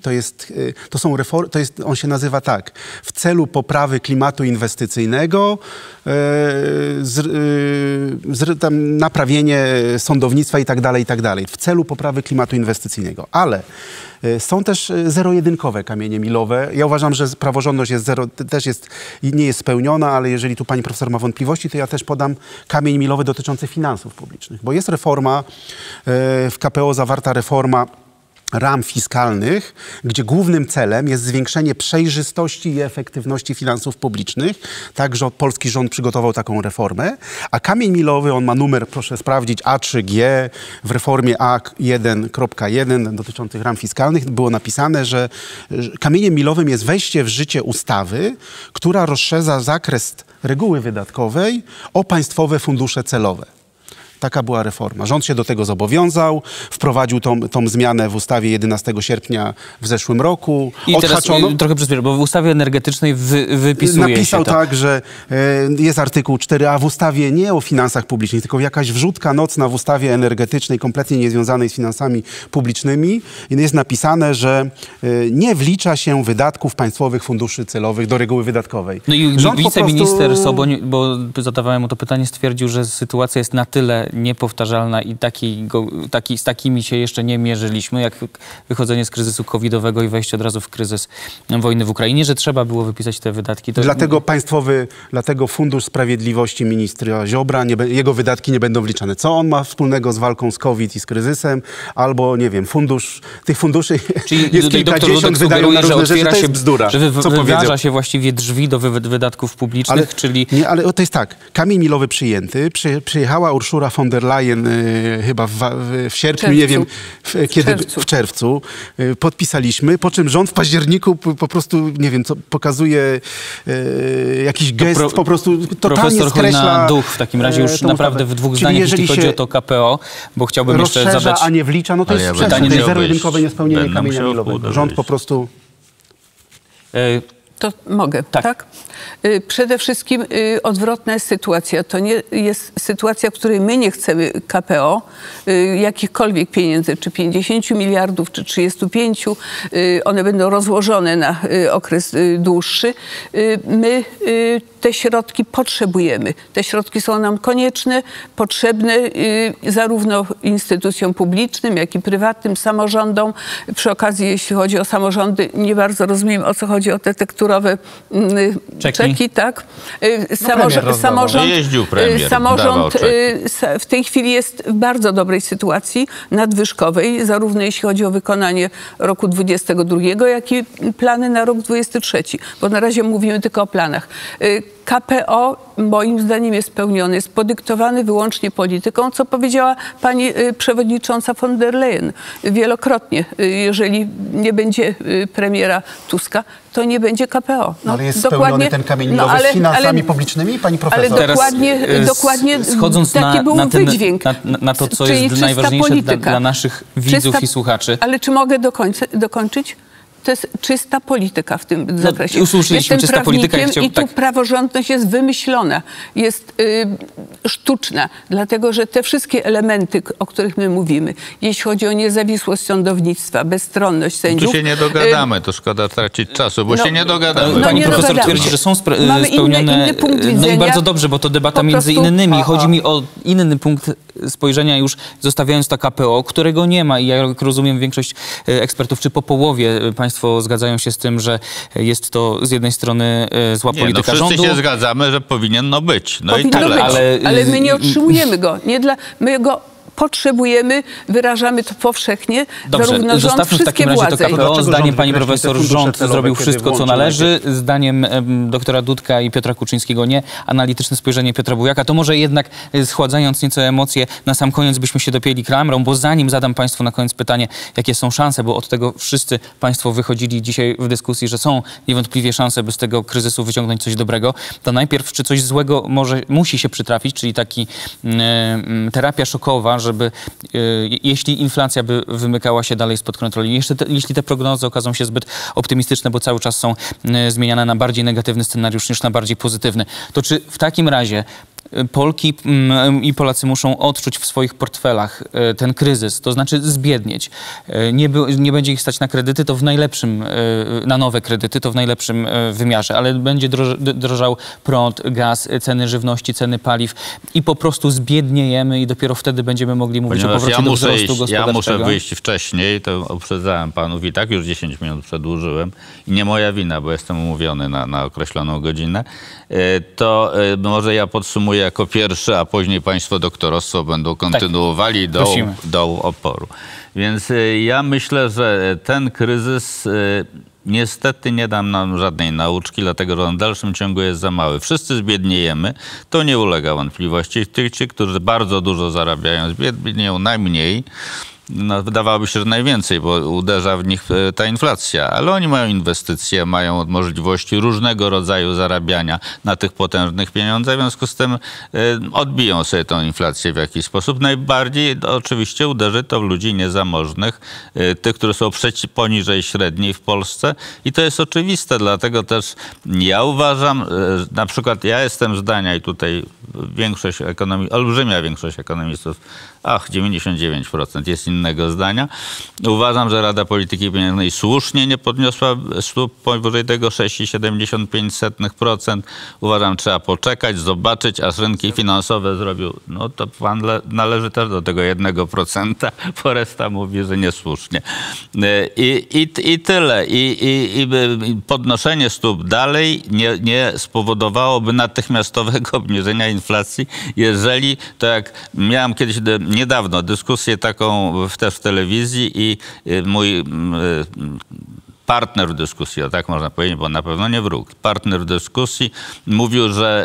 on się nazywa tak: w celu poprawy klimatu inwestycyjnego, tam naprawienie sądownictwa i tak dalej, w celu poprawy klimatu inwestycyjnego. Ale są też zero-jedynkowe kamienie milowe. Ja uważam, że praworządność nie jest spełniona, ale jeżeli tu pani profesor ma wątpliwości, to ja też podam kamień milowy dotyczący finansów publicznych. Bo jest reforma, w KPO zawarta reforma ram fiskalnych, gdzie głównym celem jest zwiększenie przejrzystości i efektywności finansów publicznych. Także polski rząd przygotował taką reformę. A kamień milowy, on ma numer, proszę sprawdzić, A3G. W reformie A1.1 dotyczących ram fiskalnych było napisane, że kamieniem milowym jest wejście w życie ustawy, która rozszerza zakres reguły wydatkowej o państwowe fundusze celowe. Taka była reforma. Rząd się do tego zobowiązał, wprowadził tą zmianę w ustawie 11 sierpnia w zeszłym roku. I teraz trochę przyspiesz, bo w ustawie energetycznej wypisuje napisał się to. tak, że jest artykuł 4a w ustawie nie o finansach publicznych, tylko jakaś wrzutka nocna w ustawie energetycznej, kompletnie niezwiązanej z finansami publicznymi. I jest napisane, że nie wlicza się wydatków państwowych funduszy celowych do reguły wydatkowej. No i wiceminister Soboń, bo zadawałem mu to pytanie, stwierdził, że sytuacja jest na tyle niepowtarzalna i z takimi się jeszcze nie mierzyliśmy, jak wychodzenie z kryzysu covidowego i wejście od razu w kryzys wojny w Ukrainie, że trzeba było wypisać te wydatki. Dlatego Fundusz Sprawiedliwości ministra Ziobra, jego wydatki nie będą wliczane. Co on ma wspólnego z walką z COVID i z kryzysem? Albo, nie wiem, tych funduszy jest kilkadziesiąt, wydają na różne rzeczy, to jest bzdura. Że wyważa się właściwie drzwi do wydatków publicznych, ale to jest tak, kamień milowy przyjęty, przyjechała Urszula von der Leyen chyba w sierpniu, nie wiem kiedy, w czerwcu, podpisaliśmy, po czym rząd w październiku po prostu, nie wiem, co pokazuje jakiś gest, po prostu totalnie skreśla. Profesor Chojna duch w takim razie już naprawdę w dwóch zdaniach, jeśli chodzi o to KPO, bo chciałbym jeszcze zadać... a nie wlicza, no to jest sprzeczne. To jest zero-jedynkowe niespełnienie kamienia milowego. Rząd po prostu... To mogę, tak? Przede wszystkim odwrotna jest sytuacja. To nie jest sytuacja, w której my nie chcemy KPO, jakichkolwiek pieniędzy, czy 50 miliardów, czy 35. One będą rozłożone na okres dłuższy. My te środki potrzebujemy. Te środki są nam konieczne, potrzebne zarówno instytucjom publicznym, jak i prywatnym, samorządom. Przy okazji, jeśli chodzi o samorządy, nie bardzo rozumiem, o co chodzi o te tekturowe czeki, tak? Samorząd w tej chwili jest w bardzo dobrej sytuacji nadwyżkowej, zarówno jeśli chodzi o wykonanie roku 2022, jak i plany na rok 2023, bo na razie mówimy tylko o planach. KPO moim zdaniem jest spełniony, jest podyktowany wyłącznie polityką, co powiedziała pani przewodnicząca von der Leyen wielokrotnie. Jeżeli nie będzie premiera Tuska, to nie będzie KPO. No, ale jest spełniony ten kamień milowy z finansami publicznymi, pani profesor? Ale dokładnie schodząc taki był wydźwięk. Na to, co jest najważniejsze dla naszych widzów i słuchaczy. Ale czy mogę dokończyć? to jest czysta polityka w tym zakresie. usłyszeliśmy, Jestem czysta polityka prawnikiem i tu praworządność jest wymyślona, jest sztuczna, dlatego że te wszystkie elementy, o których my mówimy, jeśli chodzi o niezawisłość sądownictwa, bezstronność sędziów... Tu się nie dogadamy, to szkoda tracić czasu, bo się nie dogadamy. Pani profesor twierdzi, że są spełnione... inny punkt widzenia. No i bardzo dobrze, bo to debata między innymi. Chodzi mi o inny punkt spojrzenia, już zostawiając to KPO, którego nie ma i jak rozumiem większość ekspertów, czy po połowie państwo zgadzają się z tym, że jest to z jednej strony zła polityka rządu. Wszyscy się zgadzamy, że powinno być. No i tyle. Być, ale my nie otrzymujemy go. My go potrzebujemy, wyrażamy to powszechnie, zarówno rząd, zostawmy w takim razie to KPO. Zdaniem pani profesor rząd zrobił wszystko, co należy. Zdaniem doktora Dudka i Piotra Kuczyńskiego nie. Analityczne spojrzenie Piotra Bujaka. To może jednak, schładzając nieco emocje, na sam koniec byśmy się dopięli klamrą, bo zanim zadam państwu na koniec pytanie, jakie są szanse, bo od tego wszyscy państwo wychodzili dzisiaj w dyskusji, że są niewątpliwie szanse, by z tego kryzysu wyciągnąć coś dobrego, to najpierw, czy coś złego musi się przytrafić, czyli taki terapia szokowa, żeby jeśli inflacja by wymykała się dalej spod kontroli, jeśli te prognozy okażą się zbyt optymistyczne, bo cały czas są zmieniane na bardziej negatywny scenariusz niż na bardziej pozytywny, to czy w takim razie Polki i Polacy muszą odczuć w swoich portfelach ten kryzys, to znaczy zbiednieć. Nie będzie ich stać na kredyty, to w najlepszym, na nowe kredyty, to w najlepszym wymiarze, ale będzie drożał prąd, gaz, ceny żywności, ceny paliw i po prostu zbiedniejemy i dopiero wtedy będziemy mogli mówić o powrocie do wzrostu gospodarczego. Ja muszę wyjść wcześniej, to uprzedzałem panów i tak już 10 minut przedłużyłem i nie moja wina, bo jestem umówiony na określoną godzinę. To może ja podsumuję jako pierwszy, a później państwo doktorostwo będą kontynuowali do oporu. Więc ja myślę, że ten kryzys niestety nie da nam żadnej nauczki, dlatego że on w dalszym ciągu jest za mały. Wszyscy zbiedniejemy, to nie ulega wątpliwości. Ci, którzy bardzo dużo zarabiają, zbiednieją najmniej. No, wydawałoby się, że najwięcej, bo uderza w nich ta inflacja, ale oni mają inwestycje, mają możliwości różnego rodzaju zarabiania na tych potężnych pieniądzach, w związku z tym odbiją sobie tą inflację w jakiś sposób. Najbardziej oczywiście uderzy to w ludzi niezamożnych, tych, którzy są poniżej średniej w Polsce i to jest oczywiste, dlatego też ja uważam, na przykład ja jestem zdania i tutaj olbrzymia większość ekonomistów, 99% jest innego zdania. Uważam, że Rada Polityki Pieniężnej słusznie nie podniosła stóp powyżej tego 6,75%. Uważam, trzeba poczekać, zobaczyć, aż rynki finansowe zrobią. No to pan należy też do tego 1%. Foresta mówi, że niesłusznie. I tyle. I podnoszenie stóp dalej nie spowodowałoby natychmiastowego obniżenia inflacji, jeżeli, to jak miałem kiedyś niedawno dyskusję taką też w telewizji i mój partner w dyskusji, tak można powiedzieć, bo na pewno nie wróg, partner w dyskusji mówił, że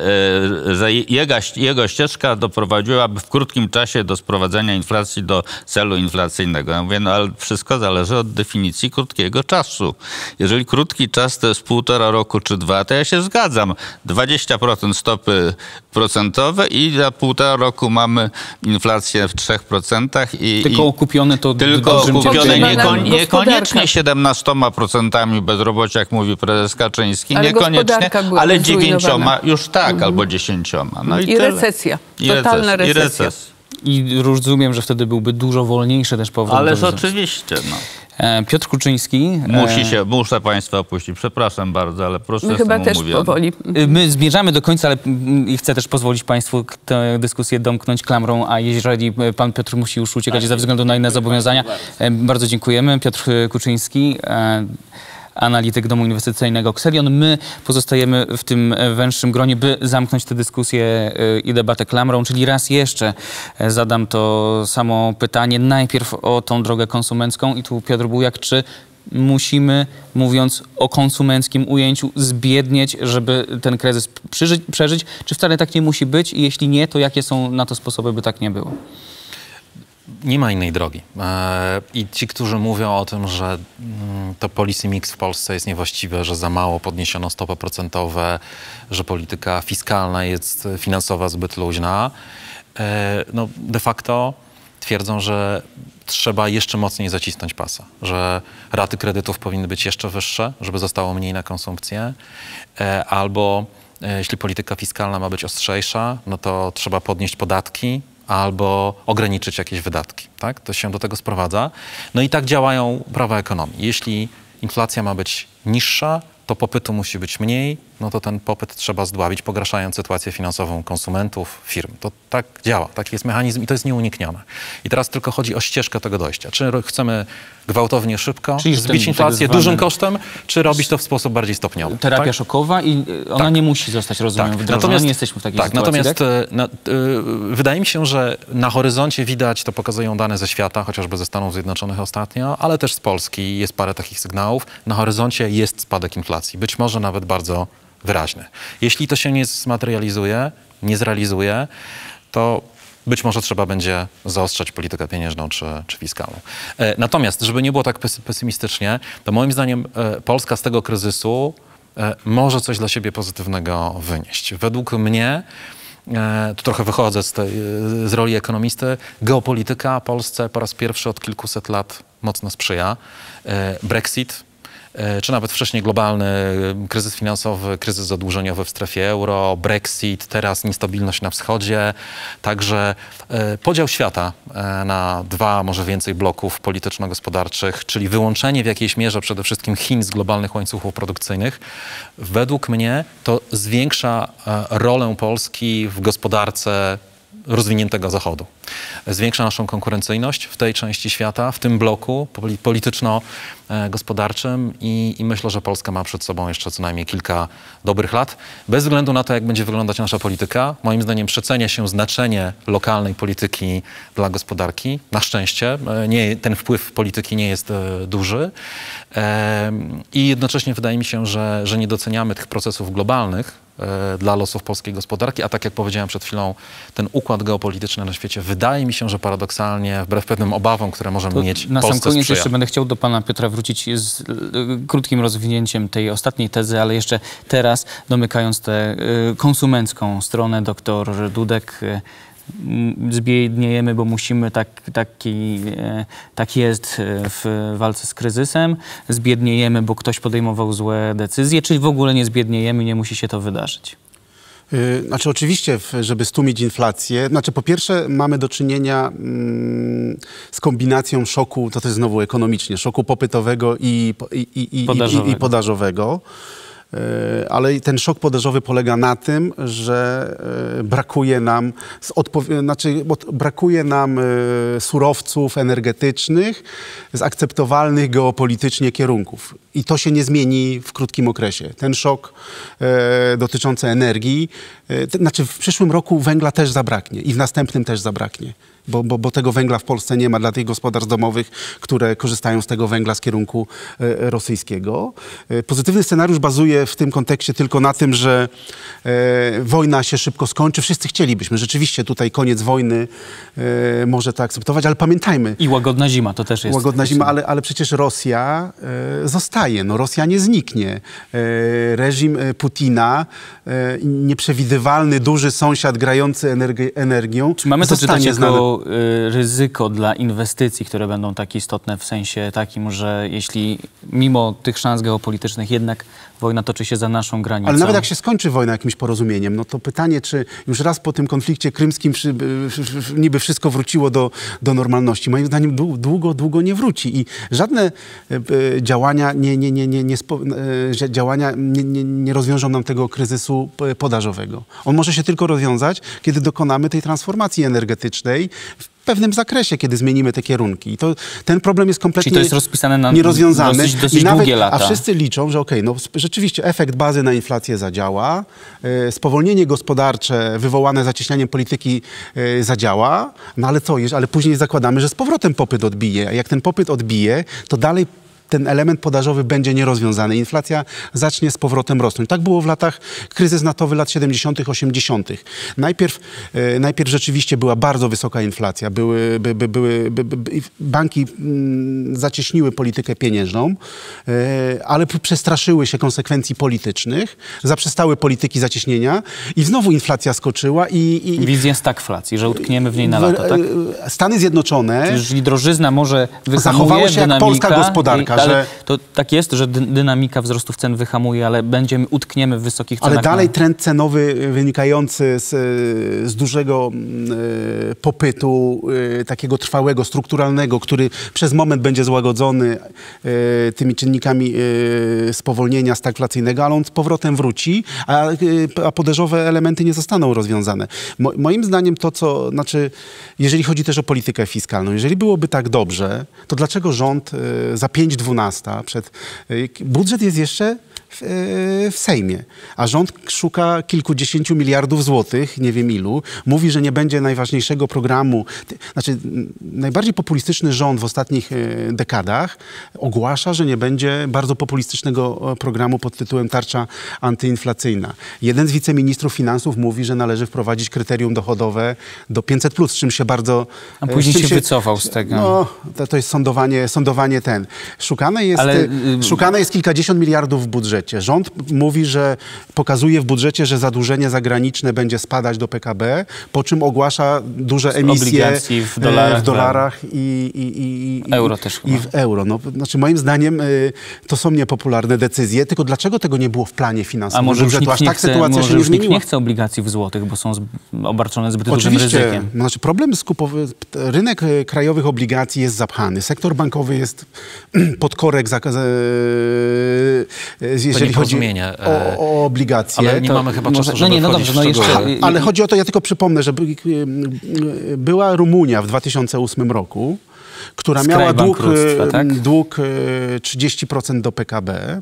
jego ścieżka doprowadziłaby w krótkim czasie do sprowadzenia inflacji do celu inflacyjnego. Ja mówię, no ale wszystko zależy od definicji krótkiego czasu. Jeżeli krótki czas to jest 1,5 roku czy 2, to ja się zgadzam. 20% stopy procentowe i za 1,5 roku mamy inflację w 3%. Tylko okupione to tylko okupione niekoniecznie 17% bezrobocia, jak mówi prezes Kaczyński, ale niekoniecznie, ale 9 już tak, albo 10. No i recesja. Totalna recesja. I rozumiem, że wtedy byłby dużo wolniejszy też powrót. Ależ oczywiście, no. Piotr Kuczyński. Muszę państwa opuścić. Przepraszam bardzo, ale proszę. My chyba też powoli. My zmierzamy do końca, ale chcę też pozwolić państwu tę dyskusję domknąć klamrą, a jeżeli pan Piotr musi już uciekać ze względu na inne zobowiązania, bardzo dziękujemy. Piotr Kuczyński, analityk Domu Inwestycyjnego Xelion. My pozostajemy w tym węższym gronie, by zamknąć tę dyskusję i debatę klamrą, czyli raz jeszcze zadam to samo pytanie. Najpierw o tą drogę konsumencką i tu Piotr Bujak, czy musimy, mówiąc o konsumenckim ujęciu, zbiednieć, żeby ten kryzys przeżyć? Czy wcale tak nie musi być? I jeśli nie, to jakie są na to sposoby, by tak nie było? Nie ma innej drogi. I ci, którzy mówią o tym, że to policy mix w Polsce jest niewłaściwe, że za mało podniesiono stopy procentowe, że polityka fiskalna jest finansowa zbyt luźna, no de facto twierdzą, że trzeba jeszcze mocniej zacisnąć pasa, że raty kredytów powinny być jeszcze wyższe, żeby zostało mniej na konsumpcję, albo jeśli polityka fiskalna ma być ostrzejsza, no to trzeba podnieść podatki albo ograniczyć jakieś wydatki. Tak? To się do tego sprowadza. No i tak działają prawa ekonomii. Jeśli inflacja ma być niższa, to popytu musi być mniej, no to ten popyt trzeba zdławić, pogarszając sytuację finansową konsumentów, firm. To tak działa, taki jest mechanizm i to jest nieuniknione. I teraz tylko chodzi o ścieżkę tego dojścia. Czy chcemy gwałtownie, szybko zbić inflację dużym kosztem, czy robić to w sposób bardziej stopniowy? Terapia szokowa i ona nie musi zostać, rozumiem, wdrożona. Natomiast nie jesteśmy w takiej sytuacji. Natomiast wydaje mi się, że na horyzoncie widać, to pokazują dane ze świata, chociażby ze Stanów Zjednoczonych ostatnio, ale też z Polski jest parę takich sygnałów. Na horyzoncie jest spadek inflacji, być może nawet bardzo wyraźny. Jeśli to się nie zmaterializuje, nie zrealizuje, to być może trzeba będzie zaostrzać politykę pieniężną czy fiskalną. Natomiast, żeby nie było tak pesymistycznie, to moim zdaniem Polska z tego kryzysu może coś dla siebie pozytywnego wynieść. Według mnie, tu trochę wychodzę z roli ekonomisty, geopolityka Polsce po raz pierwszy od kilkuset lat mocno sprzyja. Brexit, czy nawet wcześniej globalny kryzys finansowy, kryzys zadłużeniowy w strefie euro, Brexit, teraz niestabilność na wschodzie, także podział świata na dwa, może więcej bloków polityczno-gospodarczych, czyli wyłączenie w jakiejś mierze przede wszystkim Chin z globalnych łańcuchów produkcyjnych, według mnie to zwiększa rolę Polski w gospodarce rozwiniętego Zachodu. Zwiększa naszą konkurencyjność w tej części świata, w tym bloku polityczno-gospodarczym i myślę, że Polska ma przed sobą jeszcze co najmniej kilka dobrych lat. Bez względu na to, jak będzie wyglądać nasza polityka, moim zdaniem przecenia się znaczenie lokalnej polityki dla gospodarki. Na szczęście ten wpływ polityki nie jest duży i jednocześnie wydaje mi się, że nie doceniamy tych procesów globalnych dla losów polskiej gospodarki, a tak jak powiedziałem przed chwilą, ten układ geopolityczny na świecie wydaje mi się, że paradoksalnie, wbrew pewnym obawom, które możemy mieć, na Polsce sam koniec sprzyja. jeszcze będę chciał do pana Piotra wrócić z krótkim rozwinięciem tej ostatniej tezy, ale jeszcze teraz domykając tę konsumencką stronę, doktor Dudek, zbiedniejemy, bo musimy, tak jest w walce z kryzysem, zbiedniejemy, bo ktoś podejmował złe decyzje, czy w ogóle nie zbiedniejemy, nie musi się to wydarzyć? Znaczy oczywiście, żeby stłumić inflację, po pierwsze mamy do czynienia z kombinacją szoku, to jest znowu ekonomicznie, szoku popytowego i podażowego. Ale ten szok podażowy polega na tym, że brakuje nam surowców energetycznych z akceptowalnych geopolitycznie kierunków. I to się nie zmieni w krótkim okresie. Ten szok dotyczący energii, w przyszłym roku węgla też zabraknie i w następnym też zabraknie. Bo tego węgla w Polsce nie ma dla tych gospodarstw domowych, które korzystają z tego węgla z kierunku rosyjskiego. Pozytywny scenariusz bazuje w tym kontekście tylko na tym, że wojna się szybko skończy. Wszyscy chcielibyśmy. Rzeczywiście tutaj koniec wojny może to akceptować, ale pamiętajmy. I łagodna zima to też jest. Łagodna zima, ale przecież Rosja zostaje. Rosja nie zniknie. Reżim Putina, nieprzewidywalny, duży sąsiad grający energią, czy mamy to czytać jako znane ryzyko dla inwestycji, które będą tak istotne w sensie takim, że jeśli mimo tych szans geopolitycznych jednak wojna toczy się za naszą granicą. Ale nawet jak się skończy wojna jakimś porozumieniem, to pytanie, czy już raz po tym konflikcie krymskim niby wszystko wróciło do normalności. Moim zdaniem długo nie wróci i żadne działania nie rozwiążą nam tego kryzysu podażowego. On może się tylko rozwiązać, kiedy dokonamy tej transformacji energetycznej w pewnym zakresie, kiedy zmienimy te kierunki. I ten problem jest kompletnie Czyli to jest rozpisane na nierozwiązany. dosyć długie lata. A wszyscy liczą, że rzeczywiście efekt bazy na inflację zadziała, spowolnienie gospodarcze wywołane zacieśnianiem polityki zadziała, ale później zakładamy, że z powrotem popyt odbije. A jak ten popyt odbije, to dalej ten element podażowy będzie nierozwiązany. Inflacja zacznie z powrotem rosnąć. Tak było w latach, kryzys naftowy lat 70., 80. Najpierw rzeczywiście była bardzo wysoka inflacja. Banki zacieśniły politykę pieniężną, ale przestraszyły się konsekwencji politycznych, zaprzestały polityki zacieśnienia i znowu inflacja skoczyła i wizja stagflacji, że utkniemy w niej na lata, tak? Stany Zjednoczone... Jeżeli drożyzna może wyhamuje, zachowała się jak polska gospodarka, ale to tak jest, że dynamika wzrostów cen wyhamuje, ale utkniemy w wysokich cenach. Ale dalej trend cenowy wynikający z dużego popytu, takiego trwałego, strukturalnego, który przez moment będzie złagodzony tymi czynnikami spowolnienia stagflacyjnego, ale on z powrotem wróci, a podażowe elementy nie zostaną rozwiązane. Moim zdaniem jeżeli chodzi też o politykę fiskalną, jeżeli byłoby tak dobrze, to dlaczego rząd za 5:12 budżet jest jeszcze w Sejmie, a rząd szuka kilkudziesięciu miliardów złotych, nie wiem ilu, mówi, że nie będzie najważniejszego programu. Najbardziej populistyczny rząd w ostatnich dekadach ogłasza, że nie będzie bardzo populistycznego programu pod tytułem tarcza antyinflacyjna. Jeden z wiceministrów finansów mówi, że należy wprowadzić kryterium dochodowe do 500+, z czym się bardzo... A później się wycofał z tego. No, to jest sądowanie ten. Szukane jest kilkadziesiąt miliardów w budżecie. Rząd mówi, że pokazuje w budżecie, że zadłużenie zagraniczne będzie spadać do PKB, po czym ogłasza duże emisje obligacji w dolarach i euro też chyba. I w euro. No, moim zdaniem to są niepopularne decyzje, tylko dlaczego tego nie było w planie finansowym? A może budżetu? Aż tak sytuacja się nie zmieniła. Nikt nie chce obligacji w złotych, bo są obarczone zbyt dużym ryzykiem. Problem rynek krajowych obligacji jest zapchany. Sektor bankowy jest pod korek jeżeli chodzi o obligacje. Ale nie mamy chyba czasu, żeby Ale chodzi o to, ja tylko przypomnę, że była Rumunia w 2008 roku, która miała dług 30% do PKB.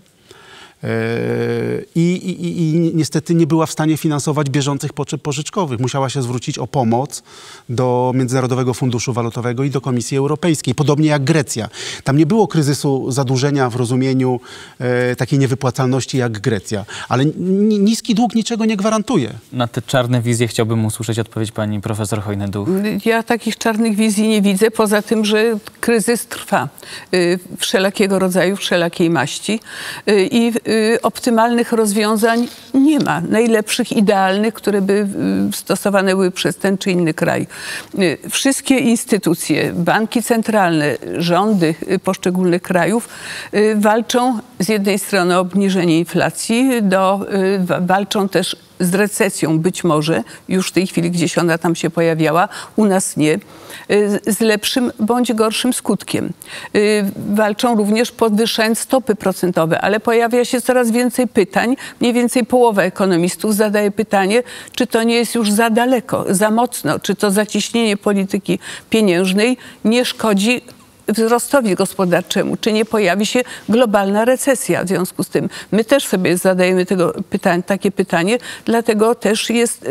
I niestety nie była w stanie finansować bieżących potrzeb pożyczkowych. Musiała się zwrócić o pomoc do Międzynarodowego Funduszu Walutowego i do Komisji Europejskiej. Podobnie jak Grecja. Tam nie było kryzysu zadłużenia w rozumieniu takiej niewypłacalności jak Grecja. Ale niski dług niczego nie gwarantuje. Na te czarne wizje chciałbym usłyszeć odpowiedź pani profesor Hojny-Duch. Ja takich czarnych wizji nie widzę, poza tym, że kryzys trwa wszelakiego rodzaju, wszelakiej maści i optymalnych rozwiązań nie ma. Najlepszych, idealnych, które by stosowane były przez ten czy inny kraj. Wszystkie instytucje, banki centralne, rządy poszczególnych krajów walczą z jednej strony o obniżenie inflacji, walczą też z recesją, być może już w tej chwili gdzieś ona tam się pojawiała, u nas nie, z lepszym bądź gorszym skutkiem. Walczą również podwyższając stopy procentowe, ale pojawia się coraz więcej pytań. Mniej więcej połowa ekonomistów zadaje pytanie, czy to nie jest już za daleko, za mocno, czy to zacieśnienie polityki pieniężnej nie szkodzi wzrostowi gospodarczemu, czy nie pojawi się globalna recesja w związku z tym. My też sobie zadajemy takie pytanie, dlatego też jest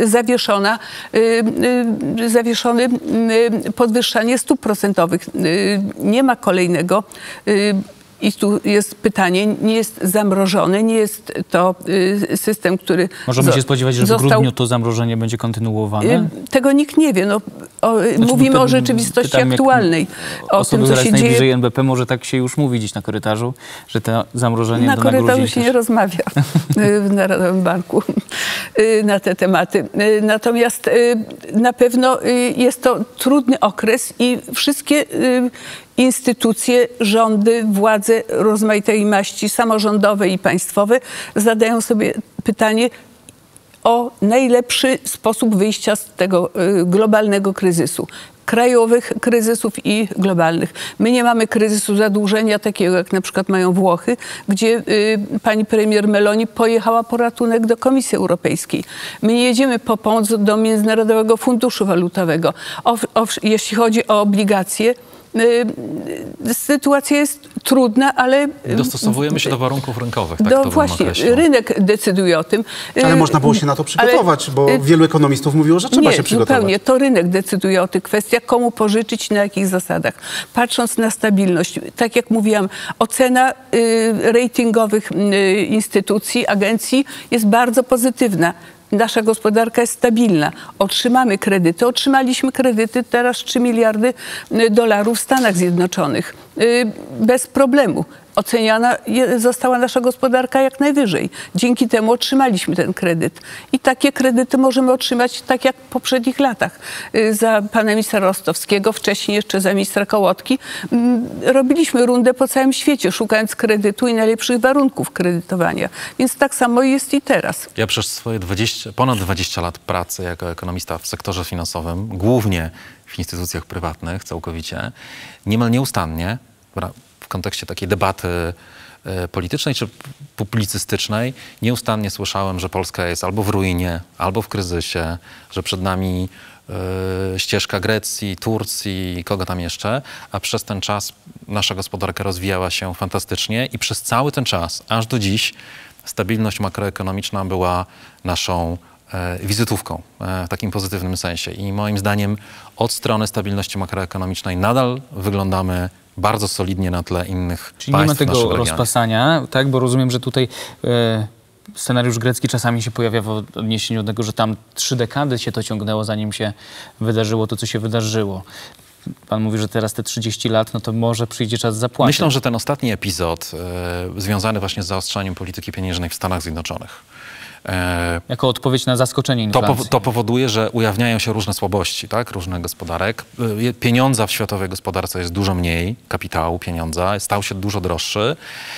zawieszone podwyższanie stóp procentowych. Nie ma kolejnego. I tu jest pytanie, nie jest zamrożony, nie jest to system, który Możemy się spodziewać, że w grudniu to zamrożenie będzie kontynuowane? Tego nikt nie wie. Mówimy o rzeczywistości aktualnej. O tym, co się dzieje. Najbliżej NBP może tak się już mówi dziś na korytarzu, że to zamrożenie na do grudzień korytarzu się nie rozmawia w Narodowym Banku na te tematy. Natomiast na pewno jest to trudny okres i wszystkie instytucje, rządy, władze rozmaitej maści, samorządowe i państwowe zadają sobie pytanie o najlepszy sposób wyjścia z tego globalnego kryzysu. Krajowych kryzysów i globalnych. My nie mamy kryzysu zadłużenia takiego, jak na przykład mają Włochy, gdzie pani premier Meloni pojechała po ratunek do Komisji Europejskiej. My nie jedziemy po pomoc do Międzynarodowego Funduszu Walutowego. Jeśli chodzi o obligacje, sytuacja jest trudna, ale... Dostosowujemy się do warunków rynkowych, tak to właśnie, określił. rynek decyduje o tym. Ale można było się na to przygotować, bo wielu ekonomistów mówiło, że trzeba się przygotować. Zupełnie. To rynek decyduje o tych kwestiach, komu pożyczyć, na jakich zasadach. Patrząc na stabilność, tak jak mówiłam, ocena ratingowych instytucji, agencji jest bardzo pozytywna. Nasza gospodarka jest stabilna. Otrzymamy kredyty. Otrzymaliśmy kredyty, teraz 3 miliardy dolarów w Stanach Zjednoczonych. Bez problemu. Oceniana została nasza gospodarka jak najwyżej. Dzięki temu otrzymaliśmy ten kredyt. I takie kredyty możemy otrzymać tak jak w poprzednich latach. Za pana ministra Rostowskiego, wcześniej jeszcze za ministra Kołotki, robiliśmy rundę po całym świecie, szukając kredytu i najlepszych warunków kredytowania. Więc tak samo jest i teraz. Ja przez swoje ponad 20 lat pracy jako ekonomista w sektorze finansowym, głównie w instytucjach prywatnych całkowicie, niemal nieustannie w kontekście takiej debaty politycznej czy publicystycznej nieustannie słyszałem, że Polska jest albo w ruinie, albo w kryzysie, że przed nami ścieżka Grecji, Turcji, kogo tam jeszcze, a przez ten czas nasza gospodarka rozwijała się fantastycznie i przez cały ten czas, aż do dziś, stabilność makroekonomiczna była naszą wizytówką w takim pozytywnym sensie. I moim zdaniem od strony stabilności makroekonomicznej nadal wyglądamy bardzo solidnie na tle innych Czyli państw nie ma tego rozpasania, tak? Bo rozumiem, że tutaj scenariusz grecki czasami się pojawia w odniesieniu do tego, że tam 3 dekady się to ciągnęło, zanim się wydarzyło to, co się wydarzyło. Pan mówi, że teraz te 30 lat, no to może przyjdzie czas zapłacić. Myślę, że ten ostatni epizod związany właśnie z zaostrzaniem polityki pieniężnej w Stanach Zjednoczonych jako odpowiedź na zaskoczenie inflacji. To powoduje, że ujawniają się różne słabości, tak? Różnych gospodarek. Pieniądza w światowej gospodarce jest dużo mniej, kapitału, pieniądza, stał się dużo droższy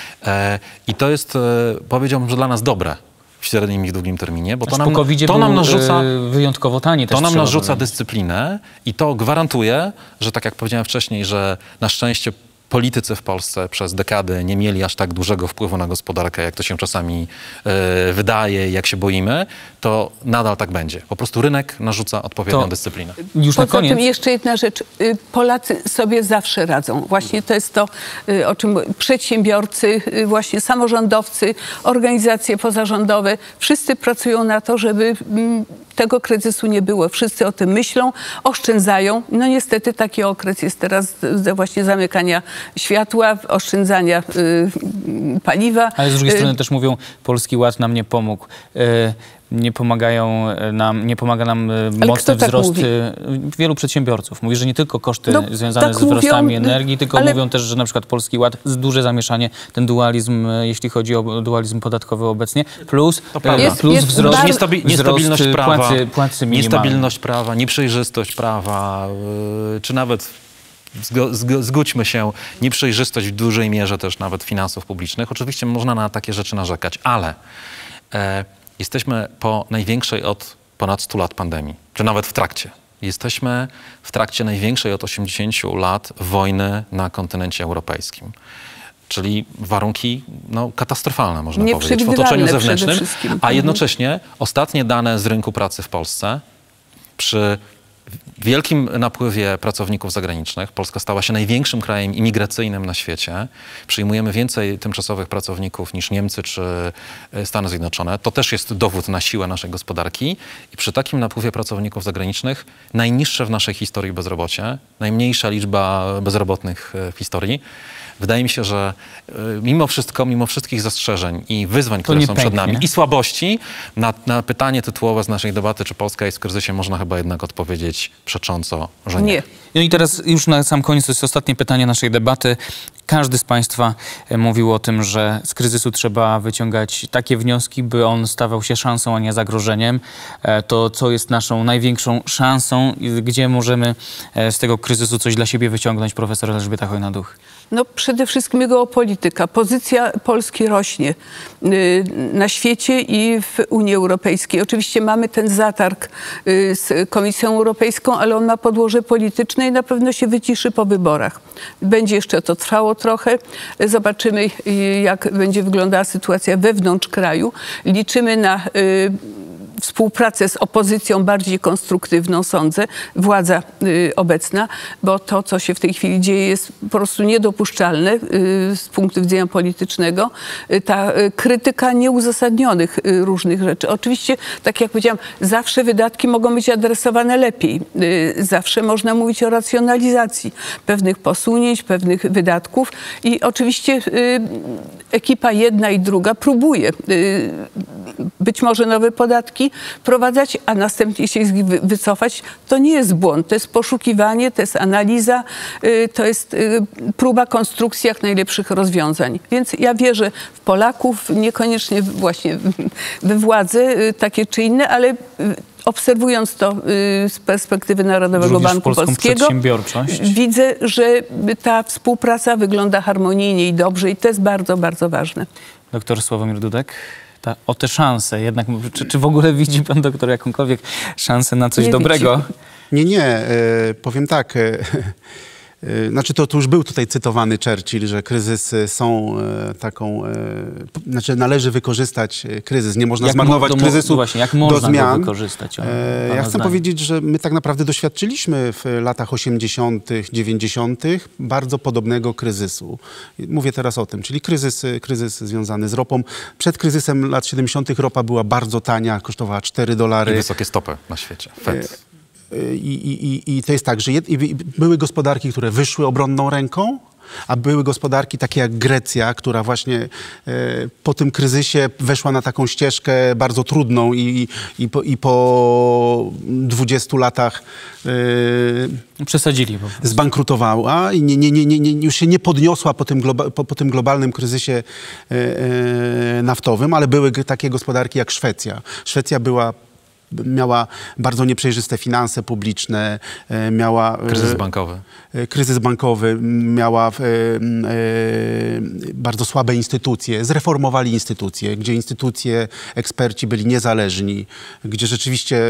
i to jest, powiedziałbym, że dla nas dobre w średnim i w długim terminie, bo to nam narzuca wyjątkowo tani też. To nam narzuca dyscyplinę i to gwarantuje, że tak jak powiedziałem wcześniej, że na szczęście politycy w Polsce przez dekady nie mieli aż tak dużego wpływu na gospodarkę, jak to się czasami wydaje, jak się boimy, to nadal tak będzie. Po prostu rynek narzuca odpowiednią dyscyplinę. Już na koniec. Poza tym jeszcze jedna rzecz. Polacy sobie zawsze radzą. Właśnie to jest to, o czym przedsiębiorcy, właśnie samorządowcy, organizacje pozarządowe, wszyscy pracują na to, żeby tego kryzysu nie było. Wszyscy o tym myślą, oszczędzają. No niestety taki okres jest teraz właśnie zamykania światła, oszczędzania paliwa. Ale z drugiej strony też mówią, Polski Ład nam nie pomógł. Nie pomaga nam mocny wzrost wielu przedsiębiorców. Mówi, że nie tylko koszty związane z wzrostami energii, tylko mówią też, że na przykład Polski Ład, duże zamieszanie, ten dualizm, jeśli chodzi o dualizm podatkowy obecnie, plus wzrost niestabilność prawa, płacy niestabilność prawa, nieprzejrzystość prawa, czy nawet zgódźmy się, nieprzejrzystość w dużej mierze też nawet finansów publicznych. Oczywiście można na takie rzeczy narzekać, ale jesteśmy po największej od ponad 100 lat pandemii, czy nawet w trakcie. Jesteśmy w trakcie największej od 80 lat wojny na kontynencie europejskim. Czyli warunki katastrofalne, można powiedzieć, w otoczeniu zewnętrznym. A jednocześnie ostatnie dane z rynku pracy w Polsce przy wielkim napływie pracowników zagranicznych. Polska stała się największym krajem imigracyjnym na świecie. Przyjmujemy więcej tymczasowych pracowników niż Niemcy czy Stany Zjednoczone. To też jest dowód na siłę naszej gospodarki. I przy takim napływie pracowników zagranicznych najniższe w naszej historii bezrobocie, najmniejsza liczba bezrobotnych w historii. Wydaje mi się, że mimo wszystko, mimo wszystkich zastrzeżeń i wyzwań, które są przed nami i słabości, na pytanie tytułowe z naszej debaty, czy Polska jest w kryzysie, można chyba jednak odpowiedzieć przecząco, że nie. No i teraz już na sam koniec, to jest ostatnie pytanie naszej debaty. Każdy z Państwa mówił o tym, że z kryzysu trzeba wyciągać takie wnioski, by on stawał się szansą, a nie zagrożeniem. To, co jest naszą największą szansą, gdzie możemy z tego kryzysu coś dla siebie wyciągnąć, profesor Elżbieta Chojna-Duch? No przede wszystkim geopolityka. Pozycja Polski rośnie na świecie i w Unii Europejskiej. Oczywiście mamy ten zatarg z Komisją Europejską, ale on ma podłoże polityczne i na pewno się wyciszy po wyborach. Będzie jeszcze to trwało trochę. Zobaczymy, jak będzie wyglądała sytuacja wewnątrz kraju. Liczymy na współpracę z opozycją bardziej konstruktywną, sądzę, władza obecna, bo to, co się w tej chwili dzieje, jest po prostu niedopuszczalne z punktu widzenia politycznego. Ta krytyka nieuzasadnionych różnych rzeczy. Oczywiście, tak jak powiedziałam, zawsze wydatki mogą być adresowane lepiej. Zawsze można mówić o racjonalizacji pewnych posunięć, pewnych wydatków i oczywiście ekipa jedna i druga próbuje być może nowe podatki wprowadzać, a następnie się z nich wycofać. To nie jest błąd, to jest poszukiwanie, to jest analiza, to jest próba konstrukcji jak najlepszych rozwiązań. Więc ja wierzę w Polaków, niekoniecznie właśnie we władze takie czy inne, ale obserwując to z perspektywy Narodowego Banku Polskiego, widzę, że ta współpraca wygląda harmonijnie i dobrze i to jest bardzo, bardzo ważne. Doktor Sławomir Dudek, o te szanse jednak, czy w ogóle widzi pan doktor jakąkolwiek szansę na coś dobrego? Nie, powiem tak. Znaczy to już był tutaj cytowany Churchill, że kryzysy są taką, znaczy należy wykorzystać kryzys, nie można zmarnować kryzysu jak można do zmian. Go wykorzystać? Ja chcę powiedzieć, że my tak naprawdę doświadczyliśmy w latach 80., 90. bardzo podobnego kryzysu. Mówię teraz o tym, czyli kryzys związany z ropą. Przed kryzysem lat 70. ropa była bardzo tania, kosztowała $4. I wysokie stopy na świecie. Fed. I to jest tak, że były gospodarki, które wyszły obronną ręką, a były gospodarki takie jak Grecja, która właśnie po tym kryzysie weszła na taką ścieżkę bardzo trudną i po 20 latach przesadzili zbankrutowała i już się nie podniosła po tym globalnym kryzysie naftowym, ale były takie gospodarki jak Szwecja. Szwecja miała bardzo nieprzejrzyste finanse publiczne, miała... Kryzys bankowy, miała bardzo słabe instytucje. Zreformowali instytucje, gdzie eksperci byli niezależni, gdzie rzeczywiście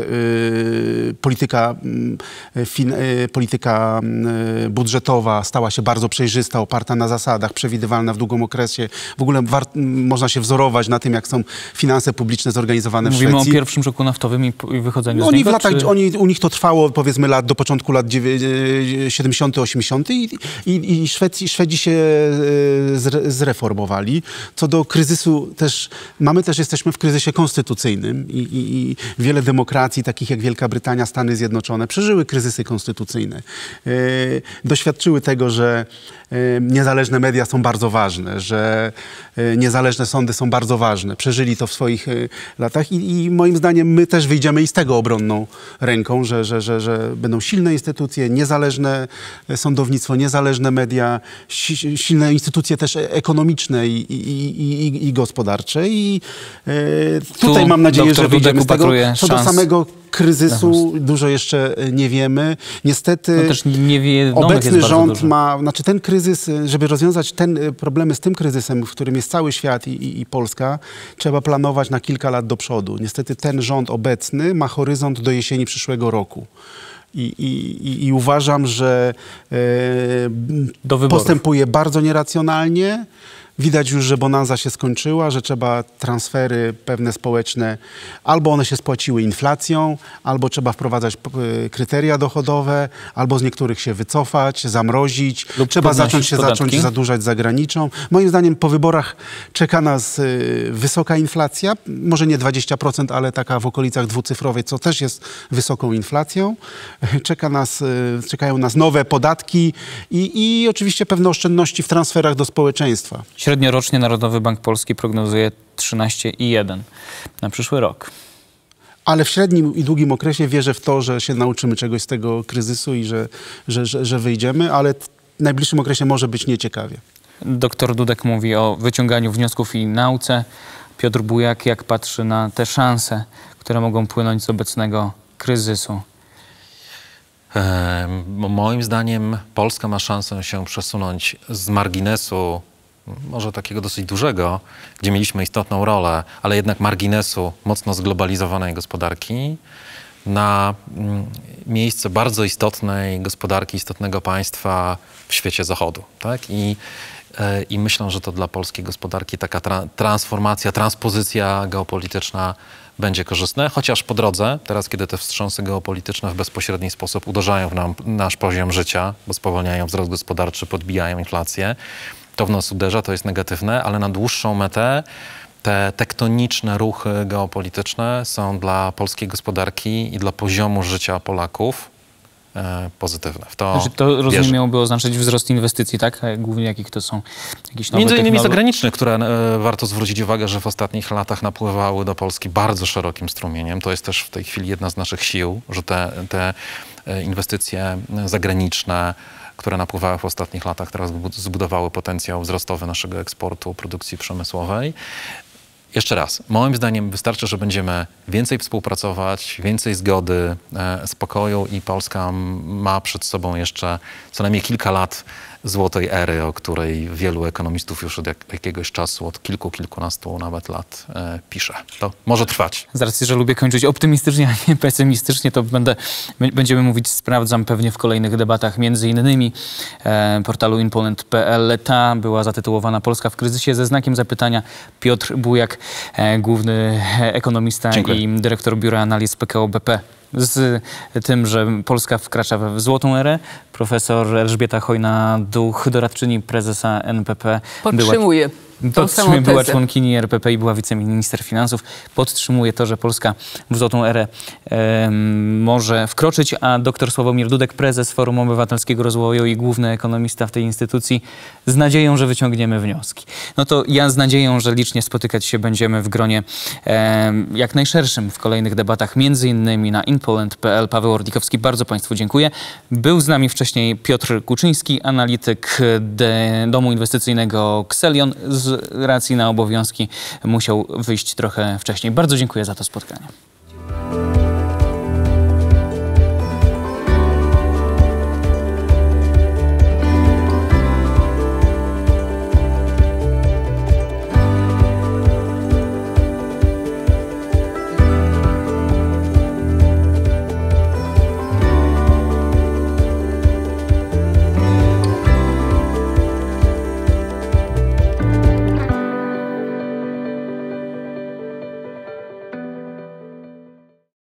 polityka budżetowa stała się bardzo przejrzysta, oparta na zasadach, przewidywalna w długim okresie. W ogóle można się wzorować na tym, jak są finanse publiczne zorganizowane w Szwecji. Mówimy o pierwszym szoku naftowym i wychodzeniu z niego? U nich to trwało, powiedzmy, do początku lat 70., 80. i Szwedzi się zreformowali. Co do kryzysu jesteśmy w kryzysie konstytucyjnym i wiele demokracji, takich jak Wielka Brytania, Stany Zjednoczone, przeżyły kryzysy konstytucyjne. Doświadczyły tego, że niezależne media są bardzo ważne, że niezależne sądy są bardzo ważne. Przeżyli to w swoich latach i moim zdaniem my też wyjdziemy i z tego obronną ręką, że będą silne instytucje, niezależne sądownictwo, niezależne media, silne instytucje też ekonomiczne i gospodarcze. I tutaj mam nadzieję, że wyjdziemy z tego. Co do samego kryzysu dużo jeszcze nie wiemy. Niestety obecny rząd ten kryzys, żeby rozwiązać problemy z tym kryzysem, w którym jest cały świat i Polska, trzeba planować na kilka lat do przodu. Niestety ten rząd obecny ma horyzont do jesieni przyszłego roku. I uważam, że postępuje bardzo nieracjonalnie. Widać już, że bonanza się skończyła, że trzeba transfery pewne społeczne, albo one się spłaciły inflacją, albo trzeba wprowadzać kryteria dochodowe, albo z niektórych się wycofać, zamrozić. Trzeba zacząć zadłużać zagraniczą. Moim zdaniem po wyborach czeka nas wysoka inflacja, może nie 20%, ale taka w okolicach dwucyfrowej, co też jest wysoką inflacją. Czekają nas nowe podatki i oczywiście pewne oszczędności w transferach do społeczeństwa. Średniorocznie Narodowy Bank Polski prognozuje 13,1 na przyszły rok. Ale w średnim i długim okresie wierzę w to, że się nauczymy czegoś z tego kryzysu i że wyjdziemy, ale w najbliższym okresie może być nieciekawie. Doktor Dudek mówi o wyciąganiu wniosków i nauce. Piotr Bujak, jak patrzy na te szanse, które mogą płynąć z obecnego kryzysu? Moim zdaniem Polska ma szansę się przesunąć z marginesu, może takiego dosyć dużego, gdzie mieliśmy istotną rolę, ale jednak marginesu mocno zglobalizowanej gospodarki, na miejsce bardzo istotnej gospodarki, istotnego państwa w świecie Zachodu. Tak? I i myślę, że to dla polskiej gospodarki taka transformacja, transpozycja geopolityczna będzie korzystne, chociaż po drodze, teraz kiedy te wstrząsy geopolityczne w bezpośredni sposób uderzają w nasz poziom życia, bo spowalniają wzrost gospodarczy, podbijają inflację, to w nas uderza, to jest negatywne, ale na dłuższą metę te tektoniczne ruchy geopolityczne są dla polskiej gospodarki i dla poziomu życia Polaków pozytywne. W to znaczy, to rozumiem, miałoby oznaczać wzrost inwestycji, tak? Głównie jakich to są jakieś nowe między innymi technologie? zagraniczne, które warto zwrócić uwagę, że w ostatnich latach napływały do Polski bardzo szerokim strumieniem. To jest też w tej chwili jedna z naszych sił, że te inwestycje zagraniczne, które napływały w ostatnich latach, teraz zbudowały potencjał wzrostowy naszego eksportu, produkcji przemysłowej. Jeszcze raz, moim zdaniem wystarczy, że będziemy więcej współpracować, więcej zgody, spokoju i Polska ma przed sobą jeszcze co najmniej kilka lat złotej ery, o której wielu ekonomistów już od jakiegoś czasu, od kilkunastu nawet lat pisze. To może trwać. Z racji, że lubię kończyć optymistycznie, a nie pesymistycznie, to będziemy mówić, sprawdzam pewnie w kolejnych debatach, między innymi portalu inpoland.pl. Ta była zatytułowana Polska w kryzysie ze znakiem zapytania. Piotr Bujak, główny ekonomista Dziękuję. i dyrektor Biura Analiz PKO BP. Z tym, że Polska wkracza w złotą erę. Profesor Elżbieta Chojna-Duch, doradczyni prezesa NBP. Podtrzymuję. Była członkini RPP i była wiceminister finansów. Podtrzymuje to, że Polska w złotą erę może wkroczyć, a dr Sławomir Dudek, prezes Forum Obywatelskiego Rozwoju i główny ekonomista w tej instytucji, z nadzieją, że wyciągniemy wnioski. No to ja z nadzieją, że licznie spotykać się będziemy w gronie jak najszerszym w kolejnych debatach, między innymi na inpoland.pl. Paweł Ordikowski, bardzo Państwu dziękuję. Był z nami wcześniej Piotr Kuczyński, analityk domu inwestycyjnego Xelion. Z racji na obowiązki musiał wyjść trochę wcześniej. Bardzo dziękuję za to spotkanie.